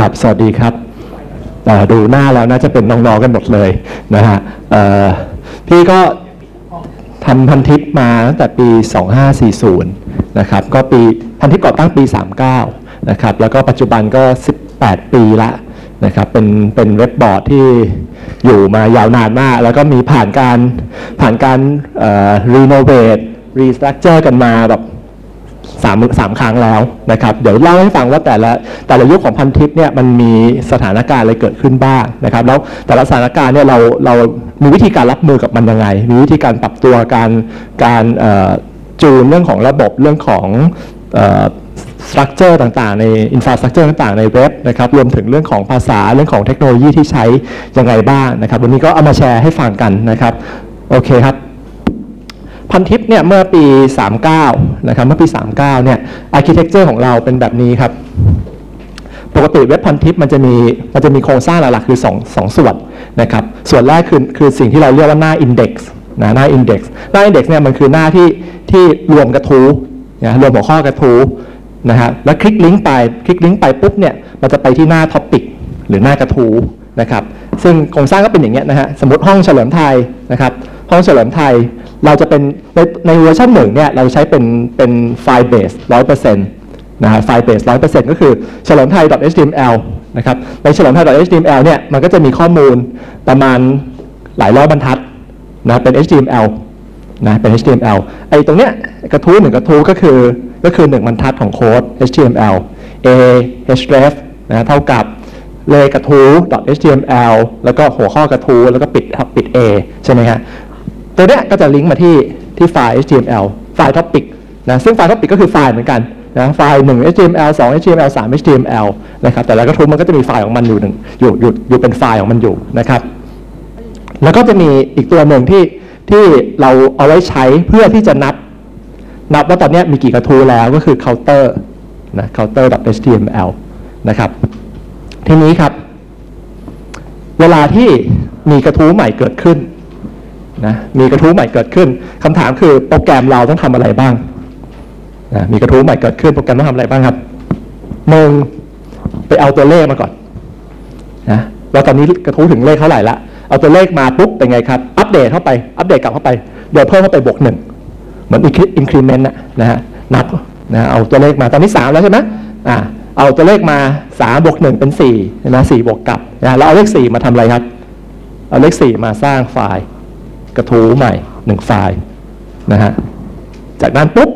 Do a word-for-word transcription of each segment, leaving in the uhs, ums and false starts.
ครับสวัสดีครับดูหน้าแล้วน่าจะเป็นน้องๆกันหมดเลยนะฮะพี่ก็ทำพันทิปมาตั้งแต่ปีสองห้าสี่ศูนย์นะครับก็ปีพันทิปก่อตั้งปีสามสิบเก้านะครับแล้วก็ปัจจุบันก็สิบแปดปีละนะครับเป็นเป็นเว็บบอร์ดที่อยู่มายาวนานมากแล้วก็มีผ่านการผ่านการรีโนเวทรีสตรัคเจอร์กันมาแบบสามสามครั้งแล้วนะครับเดี๋ยวเล่าให้ฟังว่าแต่ละแต่ละยุคของพันทิปเนี่ยมันมีสถานการณ์อะไรเกิดขึ้นบ้างนะครับแล้วแต่ละสถานการณ์เนี่ยเราเรามีวิธีการรับมือกับมันยังไงมีวิธีการปรับตัวการการจูนเรื่องของระบบเรื่องของสตรัคเจอร์ต่างๆในอินฟราสตรัคเจอร์ต่างๆในเว็บนะครับรวมถึงเรื่องของภาษาเรื่องของเทคโนโลยีที่ใช้ยังไงบ้างนะครับวันนี้ก็เอามาแชร์ให้ฟังกันนะครับโอเคครับพันทิปเนี่ยเมื่อปีสามสิบเก้านะครับเมื่อปีสามสิบเก้าเนี่ยอาร์คิเทคเจอร์ของเราเป็นแบบนี้ครับปกติเว็บพันทิปมันจะมีมันจะมีโครงสร้างหลักๆคือ2 2ส่วนนะครับส่วนแรกคือคือสิ่งที่เราเรียกว่าหน้า index นะหน้า index หน้า index เนี่ยมันคือหน้าที่ที่รวมกระทู้นะรวมหัวข้อกระทู้นะฮะแล้วคลิกลิงก์ไปคลิกลิงก์ไปปุ๊บเนี่ยมันจะไปที่หน้า topic หรือหน้ากระทู้นะครับซึ่งโครงสร้างก็เป็นอย่างเงี้ยนะฮะสมมติห้องเฉลิมไทยนะครับห้องเฉลิมไทยเราจะเป็นในในเวอร์ชันหนึ่งเนี่ยเราใช้เป็นเป็นไฟล์เบสร้อยเปอร์เซ็นต์นะฮะไฟล์เบสร้อยเปอร์เซ็นต์ก็คือเฉลิมไทย .html นะครับในเฉลิมไทย .html เนี่ยมันก็จะมีข้อมูลประมาณหลายร้อยบรรทัดนะเป็น เอช ที เอ็ม แอล นะเป็น เอช ที เอ็ม แอล ไอ้ตรงเนี้ยกระทู้หนึ่งกระทู้ก็คือก็คือหนึ่งบรรทัดของโค้ด เอช ที เอ็ม แอล a href นะเท่ากับเลขกระทู้ .html แล้วก็หัวข้อกระทู้แล้วก็ปิดปิด a ใช่ไหมฮะตัวเนี้ยก็จะลิงก์มาที่ที่ไฟล์ เอช ที เอ็ม แอล ไฟล์ topic นะซึ่งไฟล์ topic ก็คือไฟล์เหมือนกันนะไฟล์หนึ่ง เอช ที เอ็ม แอล สอง เอช ที เอ็ม แอล สาม เอช ที เอ็ม แอล นะครับแต่ละกระทู้มันก็จะมีไฟล์ของมันอยู่หนึ่งอยู่อยู่อยู่เป็นไฟล์ของมันอยู่นะครับแล้วก็จะมีอีกตัวหนึ่งที่ที่เราเอาไว้ใช้เพื่อที่จะนับนับว่าตอนนี้มีกี่กระทู้แล้วก็คือ counter นะ counter.html นะครับทีนี้ครับเวลาที่มีกระทู้ใหม่เกิดขึ้นนะมีกระทู้ใหม่เกิดขึ้นคำถามคือโปรแกรมเราต้องทำอะไรบ้างนะมีกระทู้ใหม่เกิดขึ้นโปรแกรมต้องทำอะไรบ้างครับหนึ่งไปเอาตัวเลขมาก่อนนะว่าตอนนี้กระทู้ถึงเลขเท่าไหร่ละเอาตัวเลขมาปุ๊บเป็นไงครับอัปเดตเข้าไปอัปเดตกลับเข้าไปโดยเพิ่มเข้าไปบวกหนึ่งเหมือนอินครีเมนต์นะฮะนับนะเอาตัวเลขมาตอนนี้สามแล้วใช่ไหมอ่าเอาตัวเลขมาสามบวกหนึ่งเป็นสี่นะสี่บวกกับนะเราเอาเลขสี่มาทำอะไรครับเอาเลขสี่มาสร้างไฟล์กระทู้ใหม่หนึ่งไฟล์นะฮะจากนั้นปุ๊บ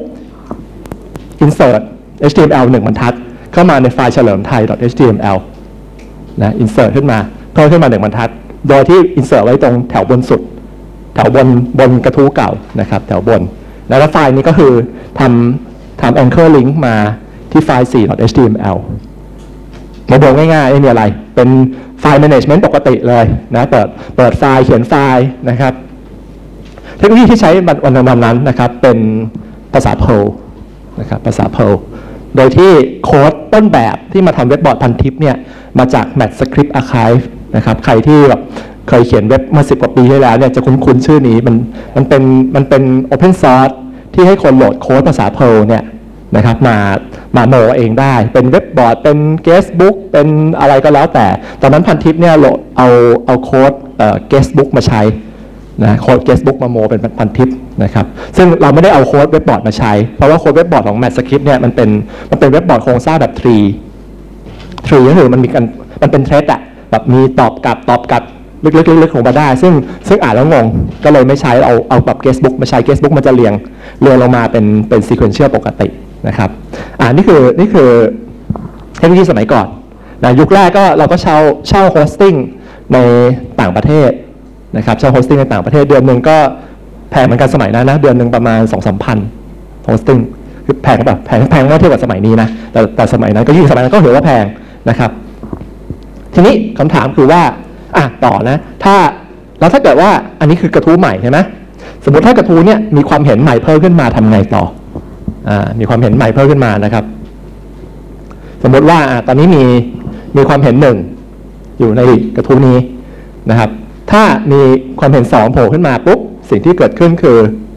insert เอช ที เอ็ม แอล หนึ่งบรรทัดเข้ามาในไฟล์เฉลิมไทย .html นะ insert ขึ้นมาเพิ่มขึ้นมาหนึ่งบรรทัดโดยที่ insert ไว้ตรงแถวบนสุดแถวบนบนกระทู้เก่านะครับแถวบนแล้วไฟล์นี้ก็คือทำทำ anchor link มาที่ไฟล์ สี่ .html โมเดลง่ายๆไม่มีอะไรเป็นไฟล์ management ปกติเลยนะเปิดเปิดไฟล์เขียนไฟล์นะครับเทคโนโลยีที่ใช้วันนั้นนะครับเป็นภาษา Perl นะครับภาษา Perl โดยที่โค้ดต้นแบบที่มาทำเว็บบอร์ดพันทิปเนี่ยมาจาก MathScript Archive นะครับใครที่แบบเคยเขียนเว็บมาสิบกว่าปีที่แล้วเนี่ยจะคุ้นๆชื่อนี้มันมันเป็นมันเป็น Open Source ที่ให้คนโหลดโค้ดภาษา Perl เนี่ยนะครับมามาโมเองได้เป็นเว็บบอร์ดเป็นเกสบุ๊กเป็นอะไรก็แล้วแต่ตอนนั้นพันทิปเนี่ยเอาเอาโค้ดเอ่อเกสบุ๊กมาใช้นะโค้ดเกสบุ๊กมาโมเป็นพันทิปนะครับซึ่งเราไม่ได้เอาโค้ดเว็บบอร์ดมาใช้เพราะว่าโค้ดเว็บบอร์ดของ MathScript เนี่ยมันเป็นมันเป็นเว็บบอร์ดโครงสร้างแบบ tree tree ก็คือมันมีกันมันเป็นเทรดอะแบบมีตอบกลับตอบกลับลึกๆๆลงมาได้ซึ่งซึ่งอ่านแล้วงงก็เลยไม่ใช้เอาเอาแบบ guestbook มาใช้ guestbook มันจะเรียงเรียงลงมาเป็นเป็น sequential ปกตินะครับอ่านี่คือนี่คือเทคโนโลยีสมัยก่อนนะยุคแรกก็เราก็เช่าเช่า hosting ในต่างประเทศนะครับเช่า hosting ในต่างประเทศเดือนหนึ่งก็แพงเหมือนกันสมัยนั้นนะเดือนหนึ่งประมาณ สองถึงสามพัน hosting คือแพงแบบแพงแพงเมื่อเทียบกับสมัยนี้นะแต่แต่สมัยนั้นก็ยิ่งสมัยนั้นก็ถือว่าแพงนะครับทีนี้คำถามคือว่าอ่ะต่อนะถ้าแล้วถ้าเกิดว่าอันนี้คือกระทู้ใหม่ใช่ไหมสมมติถ้ากระทู้เนี่ยมีความเห็นใหม่เพิ่มขึ้นมาทำไงต่ออ่ามีความเห็นใหม่เพิ่มขึ้นมานะครับสมมติว่าตอนนี้มีมีความเห็นหนึ่งอยู่ในกระทู้นี้นะครับถ้ามีความเห็นสองโผล่ขึ้นมาปุ๊บสิ่งที่เกิดขึ้นคือ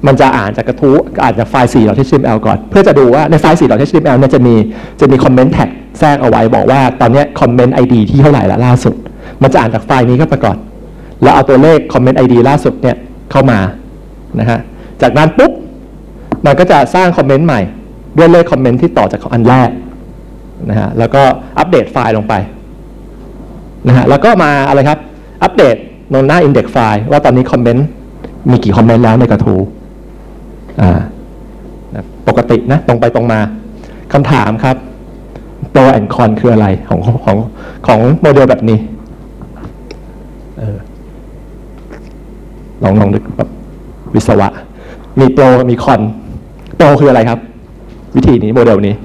มันจะอ่านจากกระทู้อ่านจากไฟล์ 4.html ก่อนเพื่อจะดูว่าในไฟล์ 4.html เนี่ยจะมีจะมีคอมเมนต์แท็กแทรกเอาไว้บอกว่าตอนนี้คอมเมนต์ ไอ ดี ที่เท่าไหร่ละล่าสุดมันจะอ่านจากไฟล์นี้เข้าไปก่อนแล้วเอาตัวเลขคอมเมนต์ ไอ ดี ล่าสุดเนี่ยเข้ามานะฮะจากนั้นปุ๊บมันก็จะสร้างคอมเมนต์ใหม่ด้วยเลขคอมเมนต์ที่ต่อจากอันแรกนะฮะแล้วก็อัปเดตไฟล์ลงไปนะฮะแล้วก็มาอะไรครับอัปเดตในหน้า index ไฟล์ว่าตอนนี้คอมเมนต์มีกี่คอมเมนต์แล้วในกระทู้อ่าปกตินะตรงไปตรงมาคำถามครับ pro and con คืออะไรของของของโมเดลแบบนี้เออลองลองนึกแบบวิศวะมี pro มี con pro คืออะไรครับวิธีนี้โมเดลนี้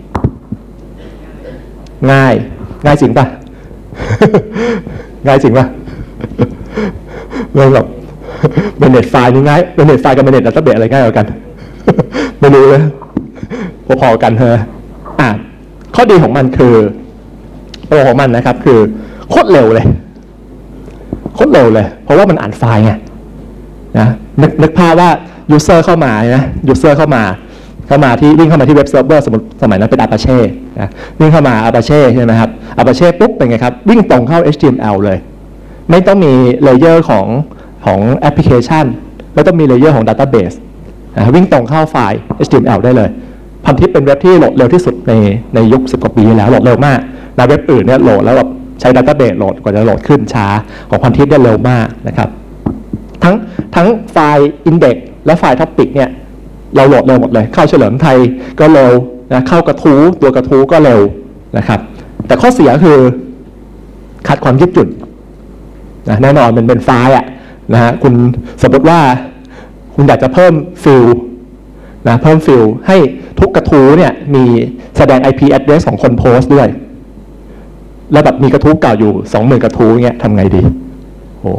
ง่ายง่ายจริงป่ะ ง่ายจริงป่ะเลยแบบเมเนจไฟล์นี่ง่ายเมเนจไฟล์กับเมเนจดัตเตอร์เบสอะไรง่ายกว่ากัน ไม่รู้เลยพอๆกันเถอะอ่ะข้อดีของมันคือโปรของมันนะครับคือโคตรเร็วเลยโคตรเร็วเลยเพราะว่ามันอ่านไฟล์ไงนะนึกนึกภาพว่า user เข้ามานะ user เข้ามาเข้ามาที่วิ่งเข้ามาที่เว็บเซิร์ฟเวอร์สมมติสมัยนั้นเป็น Apache นะวิ่งเข้ามา Apache ใช่ไหมครับ Apache ปุ๊บเป็นไงครับวิ่งตรงเข้า เอช ที เอ็ม แอล เลยไม่ต้องมีเลเยอร์ของของแอปพลิเคชันไม่ต้องมีเลเยอร์ของ Database นะวิ่งตรงเข้าไฟล์ เอช ที เอ็ม แอล ได้เลยพันทิปเป็นเว็บที่โหลดเร็วที่สุดในในยุคสิบกว่าปีที่แล้วโหลดเร็วมากในเว็บอื่นเนี่ยโหลดแล้วแบบใช้ Database โหลดกว่าจะโหลดขึ้นช้าของพันทิปได้เร็วมากนะครับทั้งทั้งไฟล์ Index และไฟล์ Topic เนี่ยเราโหลดเร็วหมดเลยเข้าเฉลิมไทยก็เร็วนะเข้ากระทู้ตัวกระทู้ก็เร็วนะครับแต่ข้อเสียคือขาดความยืดหยุ่นนะแน่นอนมันเป็นไฟล์อะนะฮะคุณสมมติว่าคุณอยากจะเพิ่มฟิลนะเพิ่มฟิลให้ทุกกระทู้เนี่ยมีแสดง ไอ พี address ของคนโพสต์ด้วยแล้วแบบมีกระทู้เก่าอยู่ สองหมื่น กระทู้เงี้ยทำไงดีโอ้โห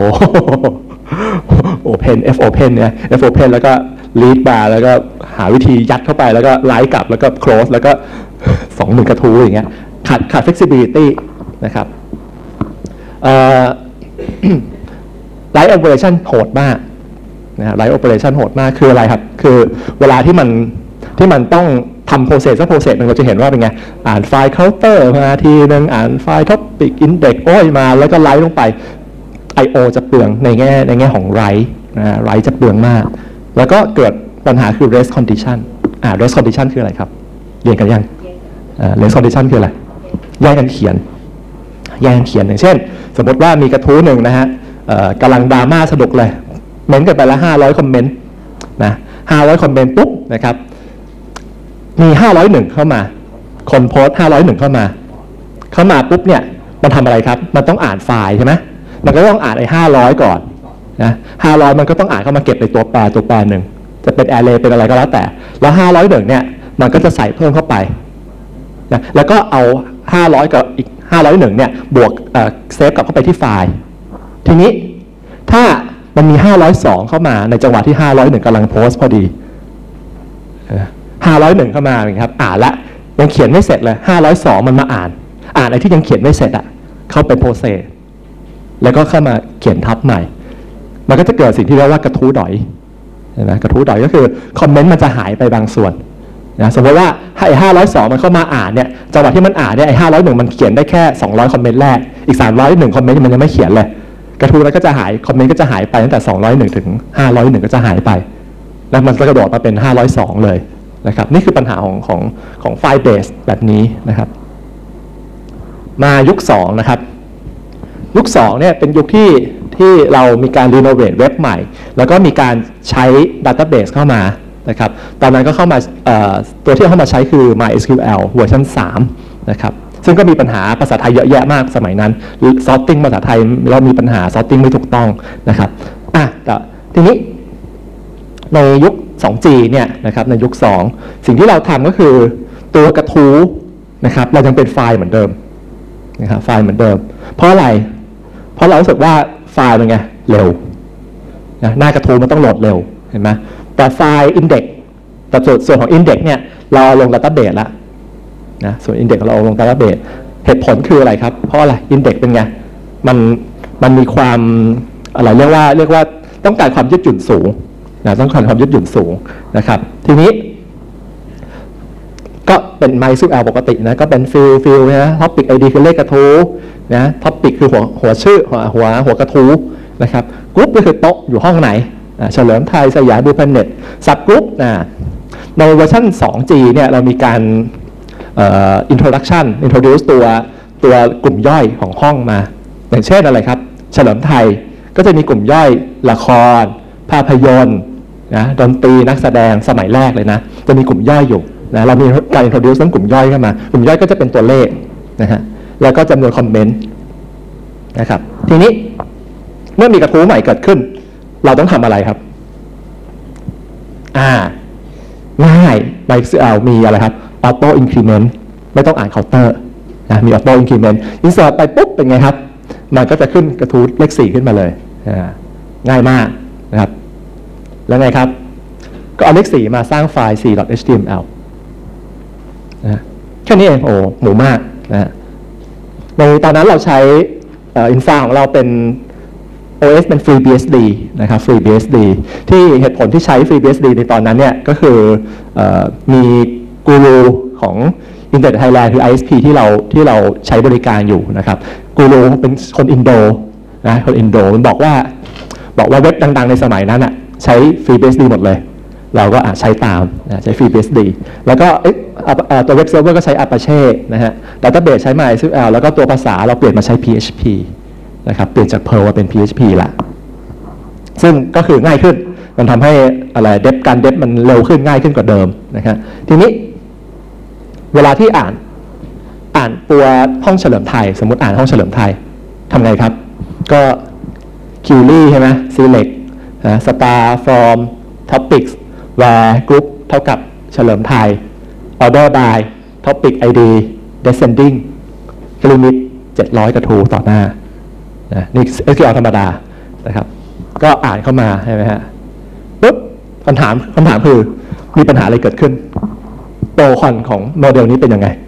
open f open เนี่ย f open แล้วก็ read bar แล้วก็หาวิธียัดเข้าไปแล้วก็ไลค์กลับแล้วก็ close แล้วก็ สองหมื่น กระทู้อย่างเงี้ยขาดขาด flexibility นะครับเอ่อ Live Operation โหดมากนะ Live Operation โหดมากคืออะไรครับคือเวลาที่มันที่มันต้องทำ process แล้ว process มันก็จะเห็นว่าเป็นไงอ่านไฟล์ counter มาทีนึงอ่านไฟล์ topic index โอ้ยมาแล้วก็ไลฟ์ลงไป ไอ โอ จะเปลืองในแง่ในแง่ของ write นะ write จะเปลืองมากแล้วก็เกิดปัญหาคือ rest condition อ่า rest condition คืออะไรครับเรียนกันยังอ่า rest condition คืออะไรแยกกันเขียนแยกกันเขียนอย่างเช่นสมมติว่ามีกระทู้หนึ่งนะฮะกำลังดราม่าสนุกเลยเมนต์กันไปละห้าร้อยคอมเมนต์นะห้าร้อยคอมเมนต์ปุ๊บนะครับมีห้าร้อยเอ็ดเข้ามาคนโพสต์ห้าร้อยเอ็ดเข้ามาเข้ามาปุ๊บเนี่ยมันทำอะไรครับมันต้องอ่านไฟล์ใช่ไหมมันก็ต้องอ่านไอ้ห้าร้อยก่อนนะห้าร้อยมันก็ต้องอ่านเข้ามาเก็บในตัวแปรตัวแปรหนึ่งจะเป็น array เป็นอะไรก็แล้วแต่แล้วห้าร้อยเอ็ดเนี่ยมันก็จะใส่เพิ่มเข้าไปนะแล้วก็เอาห้าร้อยกับอีกห้าร้อยเอ็ดเนี่ยบวกเอ่อเซฟกลับเข้าไปที่ไฟล์ทีนี้ถ้ามันมีห้าร้อยสองเข้ามาในจังหวะที่ห้าร้อยเอ็ดกำลังโพสต์พอดีห้าร้อยเอ็ดเข้ามาอย่างครับอ่านละยังเขียนไม่เสร็จเลยห้าร้อยสองมันมาอ่านอ่านไอ้ที่ยังเขียนไม่เสร็จอ่ะเข้าไปโปรเซสแล้วก็เข้ามาเขียนทับใหม่มันก็จะเกิดสิ่งที่เรียกว่ากระทู้ดอยนะกระทู้ดอยก็คือคอมเมนต์มันจะหายไปบางส่วนนะสมมติว่าไอ้ห้าร้อยสองมันเข้ามาอ่านเนี่ยจังหวะที่มันอ่านเนี่ยไอ้ห้าร้อยหนึ่งมันเขียนได้แค่สองร้อยคอมเมนต์แรกอีกสามร้อยเอ็ดคอมเมนต์มันยังไม่เขียนเลยกระทู้นั้นก็จะหายคอมเมนต์ก็จะหายไปตั้งแต่สองร้อยเอ็ดถึงห้าร้อยเอ็ดก็จะหายไปแล้วมันก็กระโดดมาเป็นห้าร้อยสองเลยนะครับนี่คือปัญหาของของของไฟล์เบสแบบนี้นะครับมายุคสองนะครับยุคสองเนี่ยเป็นยุคที่ที่เรามีการรีโนเวทเว็บใหม่แล้วก็มีการใช้ Database เข้ามานะครับตอนนั้นก็เข้ามาตัวที่เข้ามาใช้คือ MySQL เวอร์ชันสามนะครับซึ่งก็มีปัญหาภาษาไทยเยอะแยะมากสมัยนั้น sorting ภาษาไทยเรามีปัญหา sorting ไม่ถูกต้องนะครับอ่ะแต่ทีนี้ในยุค สองจี เนี่ยนะครับในยุคสองสิ่งที่เราทำก็คือตัวกระทู้นะครับเรายังเป็นไฟล์เหมือนเดิมนะครับไฟล์เหมือนเดิมเพราะอะไรเพราะเรารู้สึกว่าไฟล์มันไงเร็วนะหน้ากระทู้มันต้องโหลดเร็วเห็นไหมแต่ไฟล์ index แต่ส่วนของ index เนี่ยเราลง database แล้วนะส่วน index เราลง database เหตุผลคืออะไรครับเพราะอะไร index เป็นไงมันมันมีความอะไรเรียกว่าเรียกว่าต้องการความยืดหยุ่นสูงนะต้องการความยืดหยุ่นสูงนะครับทีนี้ก็เป็น MySQL ปกตินะก็เป็นฟิลฟิลนะท็อปิก ไอ ดี คือเลขกระทู้นะท็อปิกคือหัวหัวชื่อหัวหัวหัวกระทู้นะครับกรุ๊ปก็คือโต๊ะอยู่ห้องไหนเฉลิมไทยสยามบูพเน็ตซับกรุ๊ปนะในเวอร์ชัน สองจี เนี่ยเรามีการเอ่อ introduction introduce ตัวตัวกลุ่มย่อยของห้องมาอย่างเช่นอะไรครับเฉลิมไทยก็จะมีกลุ่มย่อยละครภาพยนตร์นะดนตรีนักแสดงสมัยแรกเลยนะจะมีกลุ่มย่อยอยู่นะเรามีการ introduce เรื่องกลุ่มย่อยเข้ามากลุ่มย่อยก็จะเป็นตัวเลขนะฮะแล้วก็จำนวนคอมเมนต์นะครับทีนี้เมื่อมีกระทู้ใหม่เกิดขึ้นเราต้องทำอะไรครับอ่าง่าย MySQL มีอะไรครับ Auto Increment ไม่ต้องอ่านเคาน์เตอร์นะมี Auto Increment Insert ไปปุ๊บเป็นไงครับมันก็จะขึ้นกระทู้เลขสี่ขึ้นมาเลยง่ายมากนะครับแล้วไงครับก็เอาเลขสี่มาสร้างไฟล์ c.html นะแค่นี้เองโอ้หมูมากนะในตอนนั้นเราใช้อินฟาของเราเป็น โอ เอส เป็น FreeBSD นะครับ FreeBSD ที่เหตุผลที่ใช้ FreeBSD ในตอนนั้นเนี่ยก็คือเอ่อมีกูรูของ Internet Thailand คือ ไอ เอส พี ที่เราที่เราใช้บริการอยู่นะครับกูรูเป็นคนอินโดนะคนอินโดมันบอกว่าบอกว่าเว็บดังๆในสมัยนั้นอ่ะใช้ FreeBSD หมดเลยเราก็ใช้ตามนะใช้ FreeBSD แล้วก็ตัวเว็บเซิร์ฟเวอร์ก็ใช้ Apache นะฮะ Database ใช้ MySQL แล้วก็ตัวภาษาเราเปลี่ยนมาใช้ พี เอช พี นะครับเปลี่ยนจาก Perl มาเป็น พี เอช พี ละซึ่งก็คือง่ายขึ้นมันทำให้อะไรเดฟการเดฟมันเร็วขึ้นง่ายขึ้นกว่าเดิมนะครับทีนี้เวลาที่อ่านอ่านตัวห้องเฉลิมไทยสมมติอ่านห้องเฉลิมไทยทำไงครับก็ query ใช่ไหม select star from topics where group เท่ากับเฉลิมไทย order by topic ไอ ดี descending ลิมิตเจ็ดร้อยกระทู้ต่อหน้านะนี่ เอส คิว แอล ธรรมดานะครับก็อ่านเข้ามาใช่ไหมฮะปุ๊บคำถามคำถามคือมีปัญหาอะไรเกิดขึ้นโปรคอนของโมเดลนี้เป็นยังไง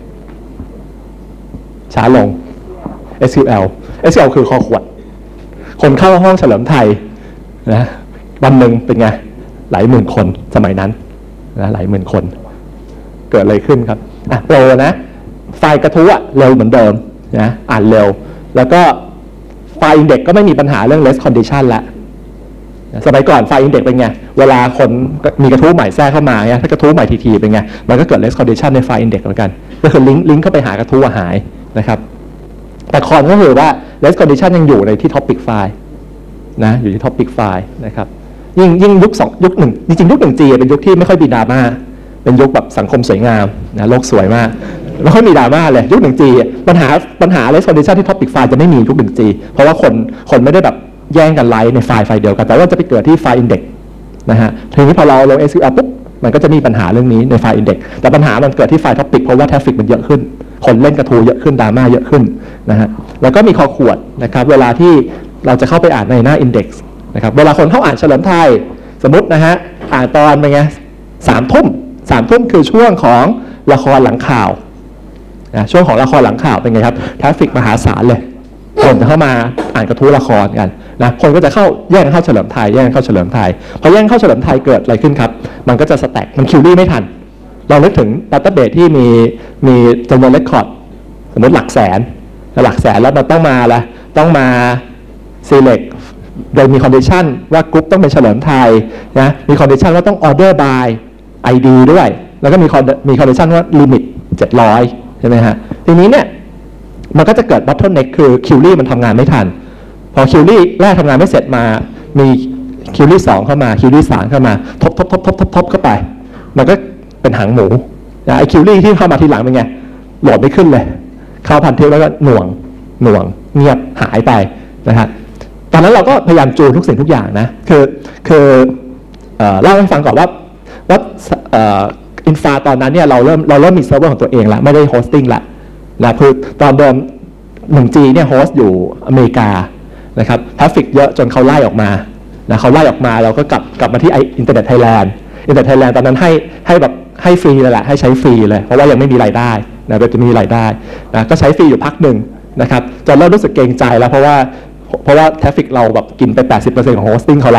ช้าลง เอส คิว แอล เอส คิว แอล คือคอขวดคนเข้าห้องเฉลิมไทยนะวันหนึ่งเป็นไงหลายหมื่นคนสมัยนั้นนะหลายหมื่นคนเกิดอะไรขึ้นครับอ่ะโปรนะไฟล์กระทู้เร็วเหมือนเดิมนะอ่านเร็วแล้วก็ไฟล์ index ก็ไม่มีปัญหาเรื่อง less condition ละสมัยก่อนไฟล์ index เป็นไงเวลาคนมีกระทู้ใหม่แทรกเข้ามาเนี่ยถ้ากระทู้ใหม่ทีๆเป็นไงมันก็เกิด less condition ในไฟล์ index เหมือนกันก็คือลิงก์ลิงก์เข้าไปหากระทู้หายนะครับแต่คอนก็คือว่า less condition ยังอยู่ในที่ topic file นะอยู่ที่ topic file นะครับยิ่งยิ่งยุคสองยุคหนึ่งจริงๆยุคหนึ่ง จี เป็นยุคที่ไม่ค่อยมีดราม่าเป็นยุคแบบสังคมสวยงามนะโลกสวยมากไม่ค่อยมีดราม่าเลยยุคหนึ่ง จี ปัญหาปัญหา less condition ที่ topic file จะไม่มียุคหนึ่ง จี เพราะว่าคนคนไม่ได้แบบแย่งกันไลฟ์ในไฟล์ไฟล์เดียวกันแต่ว่าจะไปเกิดที่ไฟล์ index นะฮะทีนี้พอเราลง เอส คิว แอล ปุ๊บมันก็จะมีปัญหาเรื่องนี้ในไฟล์ index แต่ปัญหามันเกิดที่ไฟล์ topic เพราะว่า traffic มันเยอะขึ้นคนเล่นกระทู้เยอะขึ้นดราม่าเยอะขึ้นนะฮะแล้วก็มีคอขวดนะครับเวลาที่เราจะเข้าไปอ่านในหน้า index นะครับเวลาคนเข้าอ่านเฉลิมไทยสมมตินะฮะอ่านตอนเป็นไงสามทุ่มสามทุ่มคือช่วงของละครหลังข่าวนะช่วงของละครหลังข่าวเป็นไงครับทราฟฟิกมหาศาลเลยคนจะเข้ามาอ่านกระทู้ละครกันนะคนก็จะเข้าแย่งเข้าเฉลิมไทยแย่งเข้าเฉลิมไทยพอแย่งเข้าเฉลิมไทยเกิดอะไรขึ้นครับมันก็จะสแต็กมันคิวรี่ไม่ทันเรานึกถึงดัตต้าเบสที่มีมีจำนวนเรคคอร์ดสมมติหลักแสนหลักแสนแล้วมันต้องมาละต้องมา select โดยมี condition ว่ากรุ๊ปต้องเป็นเฉลิมไทยนะมี condition ว่าต้อง order by ไอ ดี ด้วยแล้วก็มีมี condition ว่า limit เจ็ดร้อยใช่ไหมฮะทีนี้เนี่ยมันก็จะเกิด bottleneck คือคิวรี่มันทำงานไม่ทันพอคิวรี่แรกทำงานไม่เสร็จมามีคิวรี่สองเข้ามาคิวรี่สามเข้ามาทบทบทบทบทบทบเข้าไปมันก็เป็นหางหมูนะไอคิวรี่ที่เข้ามาทีหลังเป็นไงโหลดไม่ขึ้นเลยเข้าพันทิปแล้วก็หน่วงหน่วงเงียบหายไปนะฮะตอนนั้นเราก็พยายามจูนทุกสิ่งทุกอย่างนะคือคือเอ่อเล่าให้ฟังก่อนว่าว่าเอ่ออินฟาตอนนั้นเนี่ยเราเริ่มเราเริ่มมีเซิร์ฟเวอร์ของตัวเองละไม่ได้โฮสติ้งละนะคือตอนเดิม หนึ่ง จี เนี่ยโฮสต์อยู่อเมริกานะครับทราฟฟิกเยอะจนเขาไล่ออกมานะเขาไล่ออกมาเราก็กลับกลับมาที่อินเทอร์เน็ตไทยแลนด์อินเทอร์เน็ตไทยแลนด์ตอนนั้นให้ให้แบบให้ฟรีเลยแหละให้ใช้ฟรีเลยเพราะว่ายังไม่มีรายได้นะเราจะมีรายได้นะก็ใช้ฟรีอยู่พักหนึ่งนะครับจนเริ่มรู้สึกเกรงใจแล้วเพราะว่าเพราะว่าทราฟฟิกเราแบบกินไป แปดสิบเปอร์เซ็นต์ ของโฮสติ้งเขาละ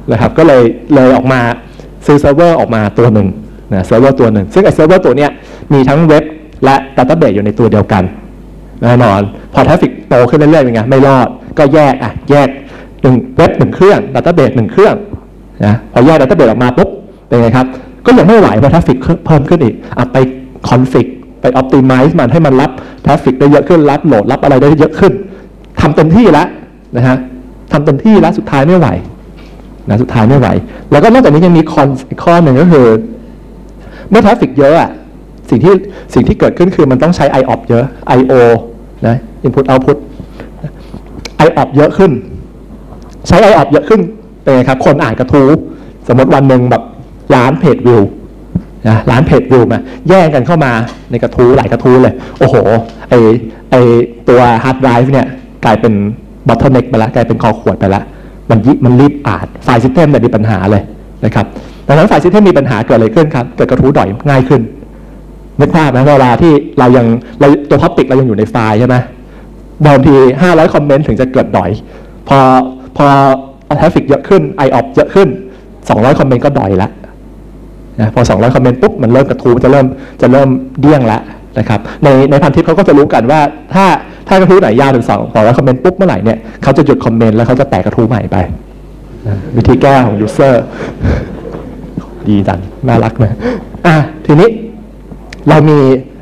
นะครับก็เลยเลยออกมาซื้อเซิร์ฟเวอร์ออกมาตัวหนึ่งนะเซิร์ฟเวอร์ตัวหนึ่งซึ่งไอ้เซิร์ฟเวอร์ตัวเนี้ยมีทั้งเว็บและดัตต้าเบสอยู่ในตัวเดียวกันแน่นอนพอทราฟฟิกโตขึ้นเรื่อยๆเป็นไงไม่รอดก็แยกอ่ะแยกหนึ่งเว็บหนึ่งเครื่องดัตต้าเบสหนึ่งเครื่องนะพอแยกดัตต้าเบสออกมาปุ๊บเป็นไงครับก็ยังไม่ไหวเพราะทราฟฟิกเพิ่มขึ้นอีกอ่ะไปคอนฟิกไปออ p ติไมซ์มันให้มันรับทราฟฟิกได้เยอะขึ้นรับโหลดรับอะไรได้เยอะขึ้นทำเต็มที่แล้วนะฮะทำเต็มที่แล้วสุดท้ายไม่ไหวนะสุดท้ายไม่ไหวแล้วก็นอกจากนี้ยังมีคอนอีกข้อหนึ่งก็คือเมื่อทราฟฟิกเยอะอะสิ่งที่สิ่งที่เกิดขึ้นคือมันต้องใช้ ไอ โอ พี เยอะ ไอ โอ นะ Input Output ไอ โอ พี เยอะขึ้นใช้ ไอ โอ พี เยอะขึ้นเป็นไงครับคนอ่านกระทู้สมมติวันหนึ่งแบบล้านเพจวิวนะล้านเพจวิวมาแย่งกันเข้ามาในกระทู้หลายกระทู้เลยโอ้โหไอไอตัวฮาร์ดไดรฟ์เนี่ยกลายเป็นบอทเทิลเน็กไปแล้วกลายเป็นคอขวดไปแล้วมันยิมันรีบอ่านไฟล์ซิสเต็มเนี่ยมีปัญหาเลยนะครับดังนั้นไฟล์ซิสเต็มมีปัญหาเกิดอะไรขึ้นครับเกิดกระทู้ดอยง่ายขึ้นนึกภาพนะเวลาที่เรายังเราตัวท็อปิกเรายังอยู่ในไฟล์ใช่ไหมบางทีห้าร้อยคอมเมนต์ถึงจะเกิดดอยพอพอทราฟฟิกเยอะขึ้น ไอ โอ พี เยอะขึ้นสองร้อยคอมเมนต์ก็ดอยแล้วนะพอสองร้อยคอมเมนต์ปุ๊บมันเริ่มกระทู้จะเริ่มจะเริ่มเดี้ยงแล้วนะครับในในพันทิปเขาก็จะรู้กันว่าถ้าถ้ากระทู้ไหนยาวถึงสองร้อยคอมเมนต์ปุ๊บเมื่อไหร่เนี่ยเขาจะหยุดคอมเมนต์แล้วเขาจะแตกกระทู้ใหม่ไปวิธีแก้ของยูเซอร์ดีจังน่ารักนะอ่ะทีนี้เรามี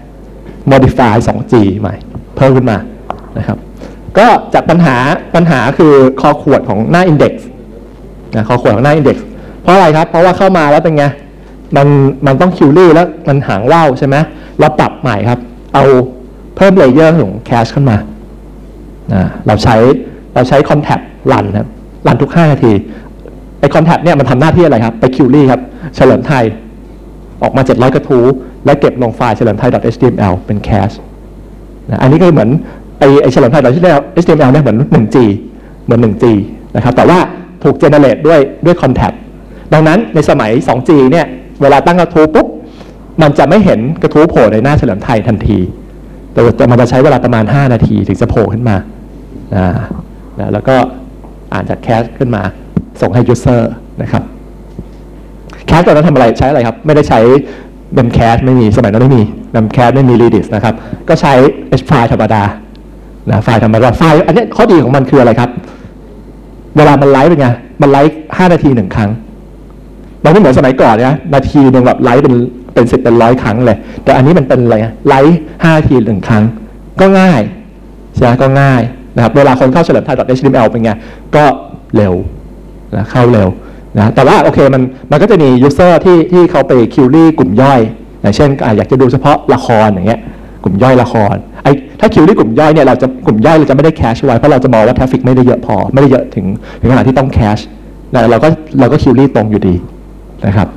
modify ทู จี ใหม่เพิ่มขึ้นมานะครับก็จากปัญหาปัญหาคือคอขวดของหน้า index นะคอขวดของหน้า index เพราะอะไรครับเพราะว่าเข้ามาแล้วเป็นไงมันมันต้องคิวรี่แล้วมันหางว่าวใช่ไหมเราปรับใหม่ครับเอาเพิ่มเลเยอร์ของแคชขึ้นมานะเราใช้เราใช้ contab รันครับรันทุกห้านาทีไอ้ contab เนี่ยมันทำหน้าที่อะไรครับไปคิวรี่ครับเฉลิมไทยออกมาเจ็ดร้อยกระทู้และเก็บลงไฟล์เฉลิมไทย .html เป็นแคชนะอันนี้ก็เหมือนไอ้ไอ้เฉลิมไทย .html เนี่ยเหมือน หนึ่งจี เหมือน หนึ่งจี นะครับแต่ว่าถูกเจเนเรตด้วยด้วย contab ดังนั้นในสมัย ทู จี เนี่ยเวลาตั้งกระทู้ปุ๊บมันจะไม่เห็นกระทู้โผล่ในหน้าเฉลิมไทยทันทีแต่มันจะใช้เวลาประมาณห้านาทีถึงจะโผล่ขึ้นมาอ่านะแล้วก็อ่านจากแคชขึ้นมาส่งให้ user นะครับแคชตอนนั้นทำอะไรใช้อะไรครับไม่ได้ใช้เมมแคชไม่มีสมัยนั้นไม่มีเมมแคชไม่มี Redis นะครับก็ใช้ H ไฟล์ธรรมดานะไฟล์ธรรมดาไฟล์อันนี้ข้อดีของมันคืออะไรครับเวลามันไลฟ์เป็นไงมันไลฟ์ห้านาทีหนึ่งครั้งมันไม่เหมือนสมัยก่อนนะนาทีหนึ่งแบบไลฟ์เป็นเป็นสิบเป็นร้อยครั้งเลยแต่อันนี้มันเป็นอะไรไลฟ์ห้านาทีหนึ่งครั้งก็ง่ายใช่ไหมก็ง่ายนะครับเวลาคนเข้าเฉลิมไทย .html เป็นไงก็เร็วนะเข้าเร็วนะแต่ว่าโอเคมันมันก็จะมียูเซอร์ที่ที่เขาไปคิวรี่กลุ่มย่อยอย่างเช่นอยากจะดูเฉพาะละครอย่างเงี้ยกลุ่มย่อยละครไอ้ถ้าคิวรี่กลุ่มย่อยเนี่ยเราจะกลุ่มย่อยเราจะไม่ได้แคชไว้เพราะเราจะมองว่าทราฟฟิกไม่ได้เยอะพอไม่ได้เยอะถึงถึงขนาดที่ต้องแคชแต่เราก็เราก็คิวรี่ตรงอยู่ดีนะครับ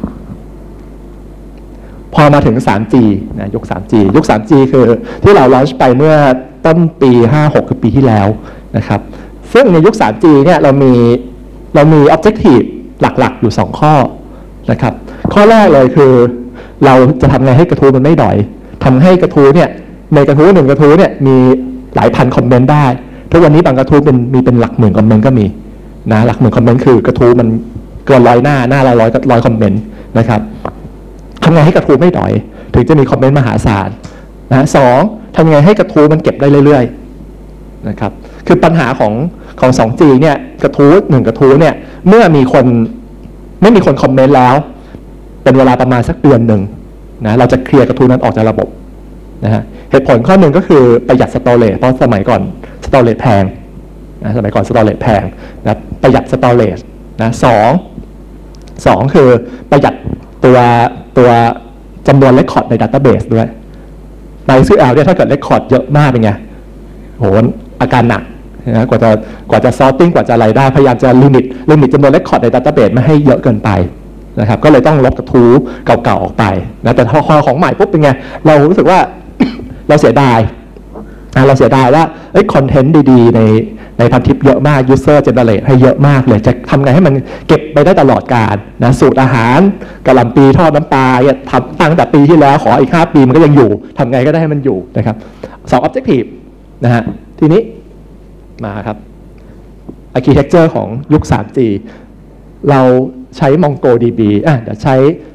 พอมาถึง ทรีจี นะยุค ทรีจี ยุค ทรีจี คือที่เราลอนช์ไปเมื่อต้นปีห้าหกคือปีที่แล้วนะครับซึ่งในยุค ทรีจี เนี่ยเรามีเรามี objective หลักๆอยู่สองข้อนะครับข้อแรกเลยคือเราจะทำไงให้กระทู้มันไม่ดอยทำให้กระทู้เนี่ยในกระทู้หนึ่งกระทู้เนี่ยมีหลายพันคอมเมนต์ได้ทุกวันนี้บางกระทู้เป็นมีเป็นหลักหมื่นคอมเมนต์ก็มีนะหลักหมื่นคอมเมนต์คือกระทู้มันเกินร้อยหน้าหน้าละร้อยร้อยคอมเมนต์นะครับทำไงให้กระทู้ไม่ดอยถึงจะมีคอมเมนต์มหาศาลนะสองทำไงให้กระทู้มันเก็บได้เรื่อยๆนะครับคือปัญหาของของ ทู จี เนี่ยกระทู้หนึ่งกระทู้เนี่ยเมื่อมีคนไม่มีคนคอมเมนต์แล้วเป็นเวลาประมาณสักเดือนหนึ่งนะเราจะเคลียร์กระทู้นั้นออกจากระบบนะฮะเหตุผลข้อหนึ่งก็คือประหยัดสตอเรจเพราะสมัยก่อนสตอเรจแพงนะสมัยก่อนสตอเรจแพงนะประหยัดสตอเรจนะสองสองคือประหยัดตัวตัวจำนวนเรคคอร์ดในดัตต้าเบสด้วยใน เอส คิว แอล เนี่ยถ้าเกิดเรคคอร์ดเยอะมากเป็นไงโหอาการหนักนะกว่าจะกว่าจะ sorting กว่าจะอะไรได้พยายามจะลิมิตลิมิตจำนวนเรคคอร์ดในดัตต้าเบสไม่ให้เยอะเกินไปนะครับก็เลยต้องลบกระทู้เก่าๆออกไปนะแต่พอของใหม่ปุ๊บเป็นไงเรารู้สึกว่า เราเสียดายนะเราเสียดายว่าเอ้ยคอนเทนต์ดีๆในในพันทิปเยอะมาก user generate ให้เยอะมากเลยจะทำไงให้มันเก็บไปได้ตลอดกาลนะสูตรอาหารกะหล่ำปีทอดน้ำปลาทำตั้งแต่ปีที่แล้วขออีกห้าปีมันก็ยังอยู่ทำไงก็ได้ให้มันอยู่นะครับสอง objective นะฮะทีนี้มาครับ architecture ของยุค ทรีจีเราใช้ MongoDB อ่ะเดี๋ยวใช้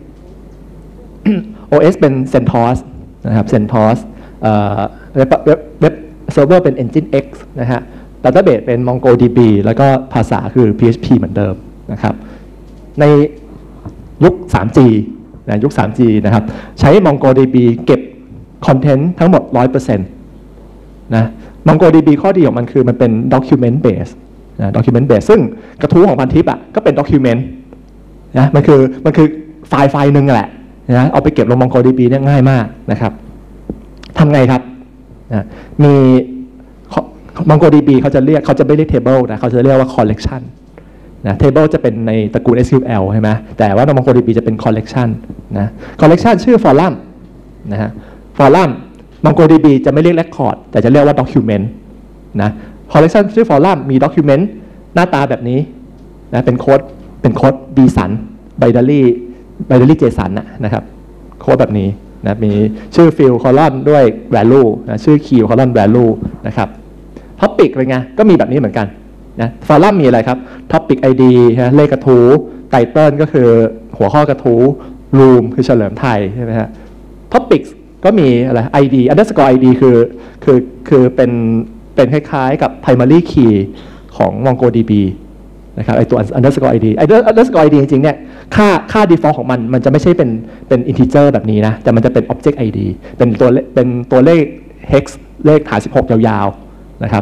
โอ เอส เป็น CentOS นะครับ CentOS เอ่อเว็บเว็บเว็บเซิร์ฟเวอร์เป็น Nginx นะฮะ Database เป็น MongoDB แล้วก็ภาษาคือ พี เอช พี เหมือนเดิมนะครับในยุค ทรีจี นะยุค ทรีจี นะครับใช้ MongoDB เก็บคอนเทนต์ทั้งหมด ร้อยเปอร์เซ็นต์ นะ MongoDB ข้อดีของมันคือมันเป็น document base นะ document base ซึ่งกระทู้ของพันทิปอ่ะก็เป็น document นะมันคือมันคือไฟล์ไฟล์หนึ่งแหละนะเอาไปเก็บลง MongoDB เนี่ยง่ายมากนะครับทำไงครับนะมี MongoDB เขาจะเรียกเขาจะไม่เรียก table นะเขาจะเรียกว่า collection นะ table จะเป็นในตระกูล เอส คิว แอล ใช่ไหมแต่ว่า MongoDB จะเป็น collection นะ collection ชื่อ forum นะฮะ forum MongoDB จะไม่เรียก record แต่จะเรียกว่า document นะ collection ชื่อ forum มี document หน้าตาแบบนี้นะเป็นโค้ดเป็นโค้ด bsan binary binary json นะครับโค้ดแบบนี้นะมีชื่อ field column ด้วย value นะชื่อ key column value นะครับ topic เป็นไงก็มีแบบนี้เหมือนกันนะ forum มีอะไรครับ topic ไอ ดี นะเลขกระทู้ title ก็คือหัวข้อกระทู้ room คือเฉลิมไทยใช่ไหมฮะ topics ก็มีอะไร ไอ ดี underscore ไอ ดี คือคือคือเป็นเป็นคล้ายๆกับ primary key ของ MongoDB นะครับไอตัว underscore ไอ ดี ไอ underscore ไอ ดี จริงๆเนี่ยค่าค่า default ของมันมันจะไม่ใช่เป็นเป็น integer แบบนี้นะแต่มันจะเป็น object ไอ ดี เป็นตัวเป็นตัวเลข hex เลขฐานสิบหกยาวๆนะครับ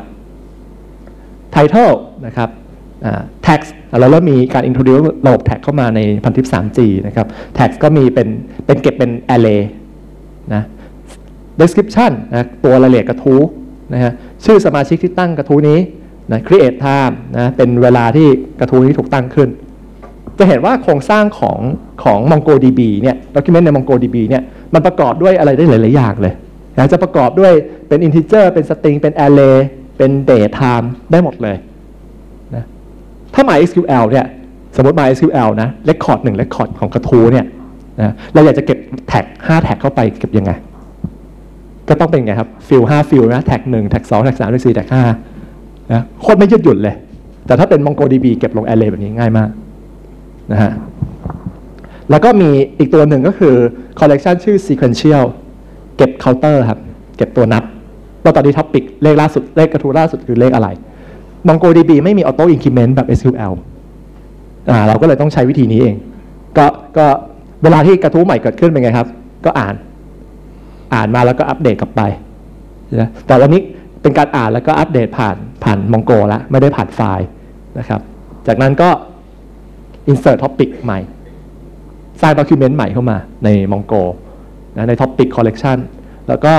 title นะครับ tax แล้วเรามีการ introduce ระบบ tag เข้ามาในพันทิป ทรีจี นะครับ tax ก็มีเป็นเป็นเก็บเป็น array นะ description นะตัวรายละเอียดกระทู้นะฮะชื่อสมาชิกที่ตั้งกระทู้นี้นะ create time นะเป็นเวลาที่กระทู้นี้ถูกตั้งขึ้นจะเห็นว่าโครงสร้างของของ MongoDB เนี่ย document ใน MongoDB เนี่ยมันประกอบด้วยอะไรได้หลายๆอย่างเลยนะจะประกอบด้วยเป็น integer เป็น string เป็น array เป็น date time ได้หมดเลยนะถ้า MySQL เนี่ยสมมติ MySQL นะ record หนึ่ง record ของกระทู้เนี่ยนะเราอยากจะเก็บแท็กห้าแท็กเข้าไปเก็บยังไงก็ต้องเป็นไงครับฟิลห้าฟิลนะแท็กหนึ่งแท็กสองแท็กสามแท็กสี่แท็กห้านะโคตรไม่ยืดหยุ่นเลยแต่ถ้าเป็น MongoDB เก็บลง array แบบนี้ง่ายมากนะฮะแล้วก็มีอีกตัวหนึ่งก็คือ collection ชื่อ sequential เก็บ counter ครับเก็บตัวนับว่าตอนนี้ topic เลขล่าสุดเลขกระทู้ล่าสุดคือเลขอะไร MongoDB ไม่มี auto increment แบบ เอส คิว แอล อ่าเราก็เลยต้องใช้วิธีนี้เองก็ก็เวลาที่กระทู้ใหม่เกิดขึ้นเป็นไงครับก็อ่านอ่านมาแล้วก็อัปเดตกลับไปนะแต่วันนี้เป็นการอ่านแล้วก็อัปเดตผ่านผ่าน Mongo แล้วไม่ได้ผ่านไฟล์นะครับจากนั้นก็ insert topic ใหม่สร้าง document ใหม่เข้ามาใน Mongo นะใน topic collection แล้วก็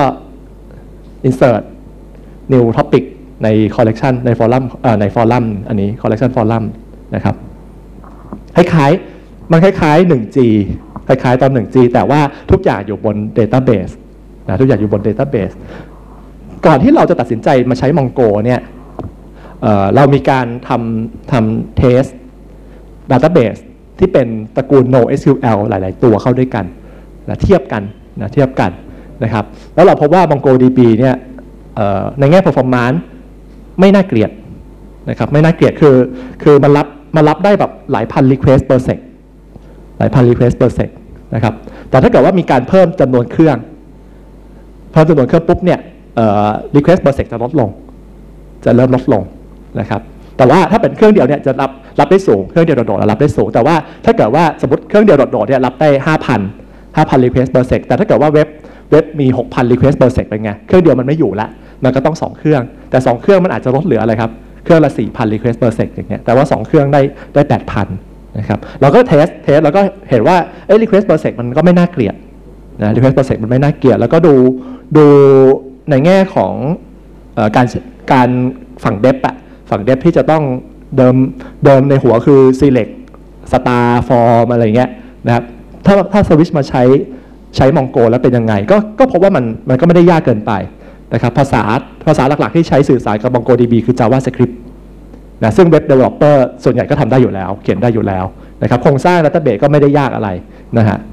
insert new topic ใน collection ใน forum เอ่อใน forum อันนี้ collection forum นะครับคล้ายๆมันคล้ายๆ หนึ่งจี คล้ายๆตอน หนึ่งจี แต่ว่าทุกอย่างอยู่บน database นะทุกอย่างอยู่บน database ก่อนที่เราจะตัดสินใจมาใช้ Mongo เนี่ย เอ่อ เรามีการทำทำ test database ที่เป็นตระกูล NoSQL หลายๆตัวเข้าด้วยกันนะเทียบกันนะเทียบกันนะครับแล้วเราพบว่า MongoDB เนี่ยในแง่ performance ไม่น่าเกลียดนะครับไม่น่าเกลียดคือคือมันรับมันรับได้แบบหลายพัน request per sec หลายพัน request per sec นะครับแต่ถ้าเกิดว่ามีการเพิ่มจำนวนเครื่องเพิ่มจำนวนเครื่องปุ๊บเนี่ย request per sec จะลดลงจะเริ่มลดลงนะครับแต่ว่าถ้าเป็นเครื่องเดียวเนี่ยจะรับรับได้สูงเครื่องเดียวโดดๆรับได้สูงแต่ว่าถ้าเกิดว่าสมมติเครื่องเดียวโดดๆเนี่ยรับได้ ห้าพัน ห้าพัน request per sec แต่ถ้าเกิดว่าเว็บเว็บมี หกพัน request per sec เป็นไงเครื่องเดียวมันไม่อยู่ละมันก็ต้องสองเครื่องแต่สองเครื่องมันอาจจะลดเหลืออะไรครับเครื่องละ สี่พัน request per sec อย่างเงี้ยแต่ว่าสองเครื่องได้ได้ แปดพัน นะครับเราก็เทสเทสแล้วก็เห็นว่าเอ้ย request per sec มันก็ไม่น่าเกลียดนะ request per sec มันไม่น่าเกลียดแล้วก็ดูดูในแง่ของเอ่อการการฝั่ง dev อะฝั่ง dev ที่จะต้องเดิมเดิมในหัวคือ select star form อะไรเงี้ยนะครับถ้าถ้า switch มาใช้ใช้ Mongo แล้วเป็นยังไงก็ก็พบว่ามันมันก็ไม่ได้ยากเกินไปนะครับภาษาภาษาหลักๆที่ใช้สื่อสารกับ MongoDB คือ JavaScript นะซึ่ง Web Developer ส่วนใหญ่ก็ทำได้อยู่แล้วเขียนได้อยู่แล้วนะครับโครงสร้าง Database ก็ไม่ได้ยากอะไรนะฮะ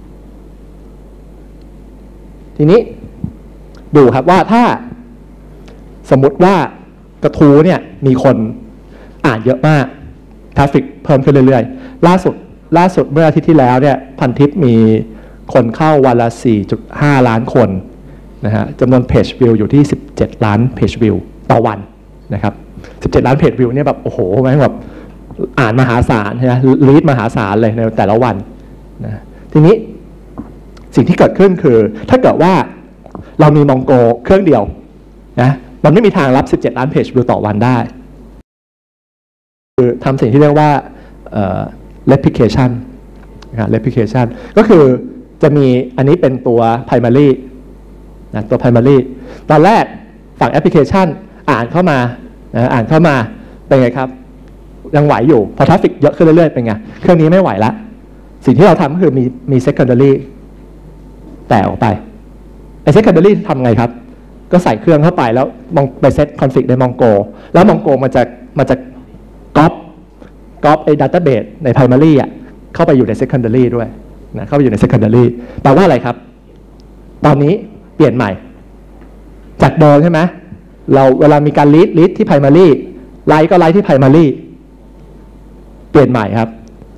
ทีนี้ดูครับว่าถ้าสมมุติว่ากระทู้เนี่ยมีคนอ่านเยอะมากทราฟฟิกเพิ่มขึ้นเรื่อยล่าสุดล่าสุดเมื่ออาทิตย์ที่แล้วเนี่ยพันทิปมีคนเข้าวันละ สี่จุดห้า ล้านคนนะฮะจำนวนเพจวิวอยู่ที่ สิบเจ็ด ล้านเพจวิวต่อวันนะครับสิบเจ็ดล้านเพจวิวเนี่ยแบบโอ้โหแม่งแบบอ่านมหาศาลใช่ไหมรีดมหาศาลเลยในแต่ละวันนะทีนี้สิ่งที่เกิดขึ้นคือถ้าเกิดว่าเรามีมองโกเครื่องเดียวนะมันไม่มีทางรับสิบเจ็ดล้านเพจวิวต่อวันได้คือทำสิ่งที่เรียกว่า replication นะครับ replication ก็คือจะมีอันนี้เป็นตัว primary นะตัว primary ตอนแรกฝั่งแอปพลิเคชันอ่านเข้ามานะอ่านเข้ามาเป็นไงครับยังไหวอยู่พอทราฟฟิกเยอะขึ้นเรื่อยๆเป็นไงเครื่องนี้ไม่ไหวละสิ่งที่เราทำก็คือมีมี secondary แตกออกไปไอ้ secondary ทำไงครับก็ใส่เครื่องเข้าไปแล้วมองไปเซตคอนฟิกในมองโกแล้วมองโกมันจะมันจะก๊อปก๊อปไอ้ database ใน primary อ่ะเข้าไปอยู่ใน secondary ด้วยนะเข้าไปอยู่ใน secondary แปลว่าอะไรครับตอนนี้เปลี่ยนใหม่จากเดิมใช่ไหมเราเวลามีการ read read ที่ primary ไลท์ก็ไลท์ที่ primary เปลี่ยนใหม่ครับ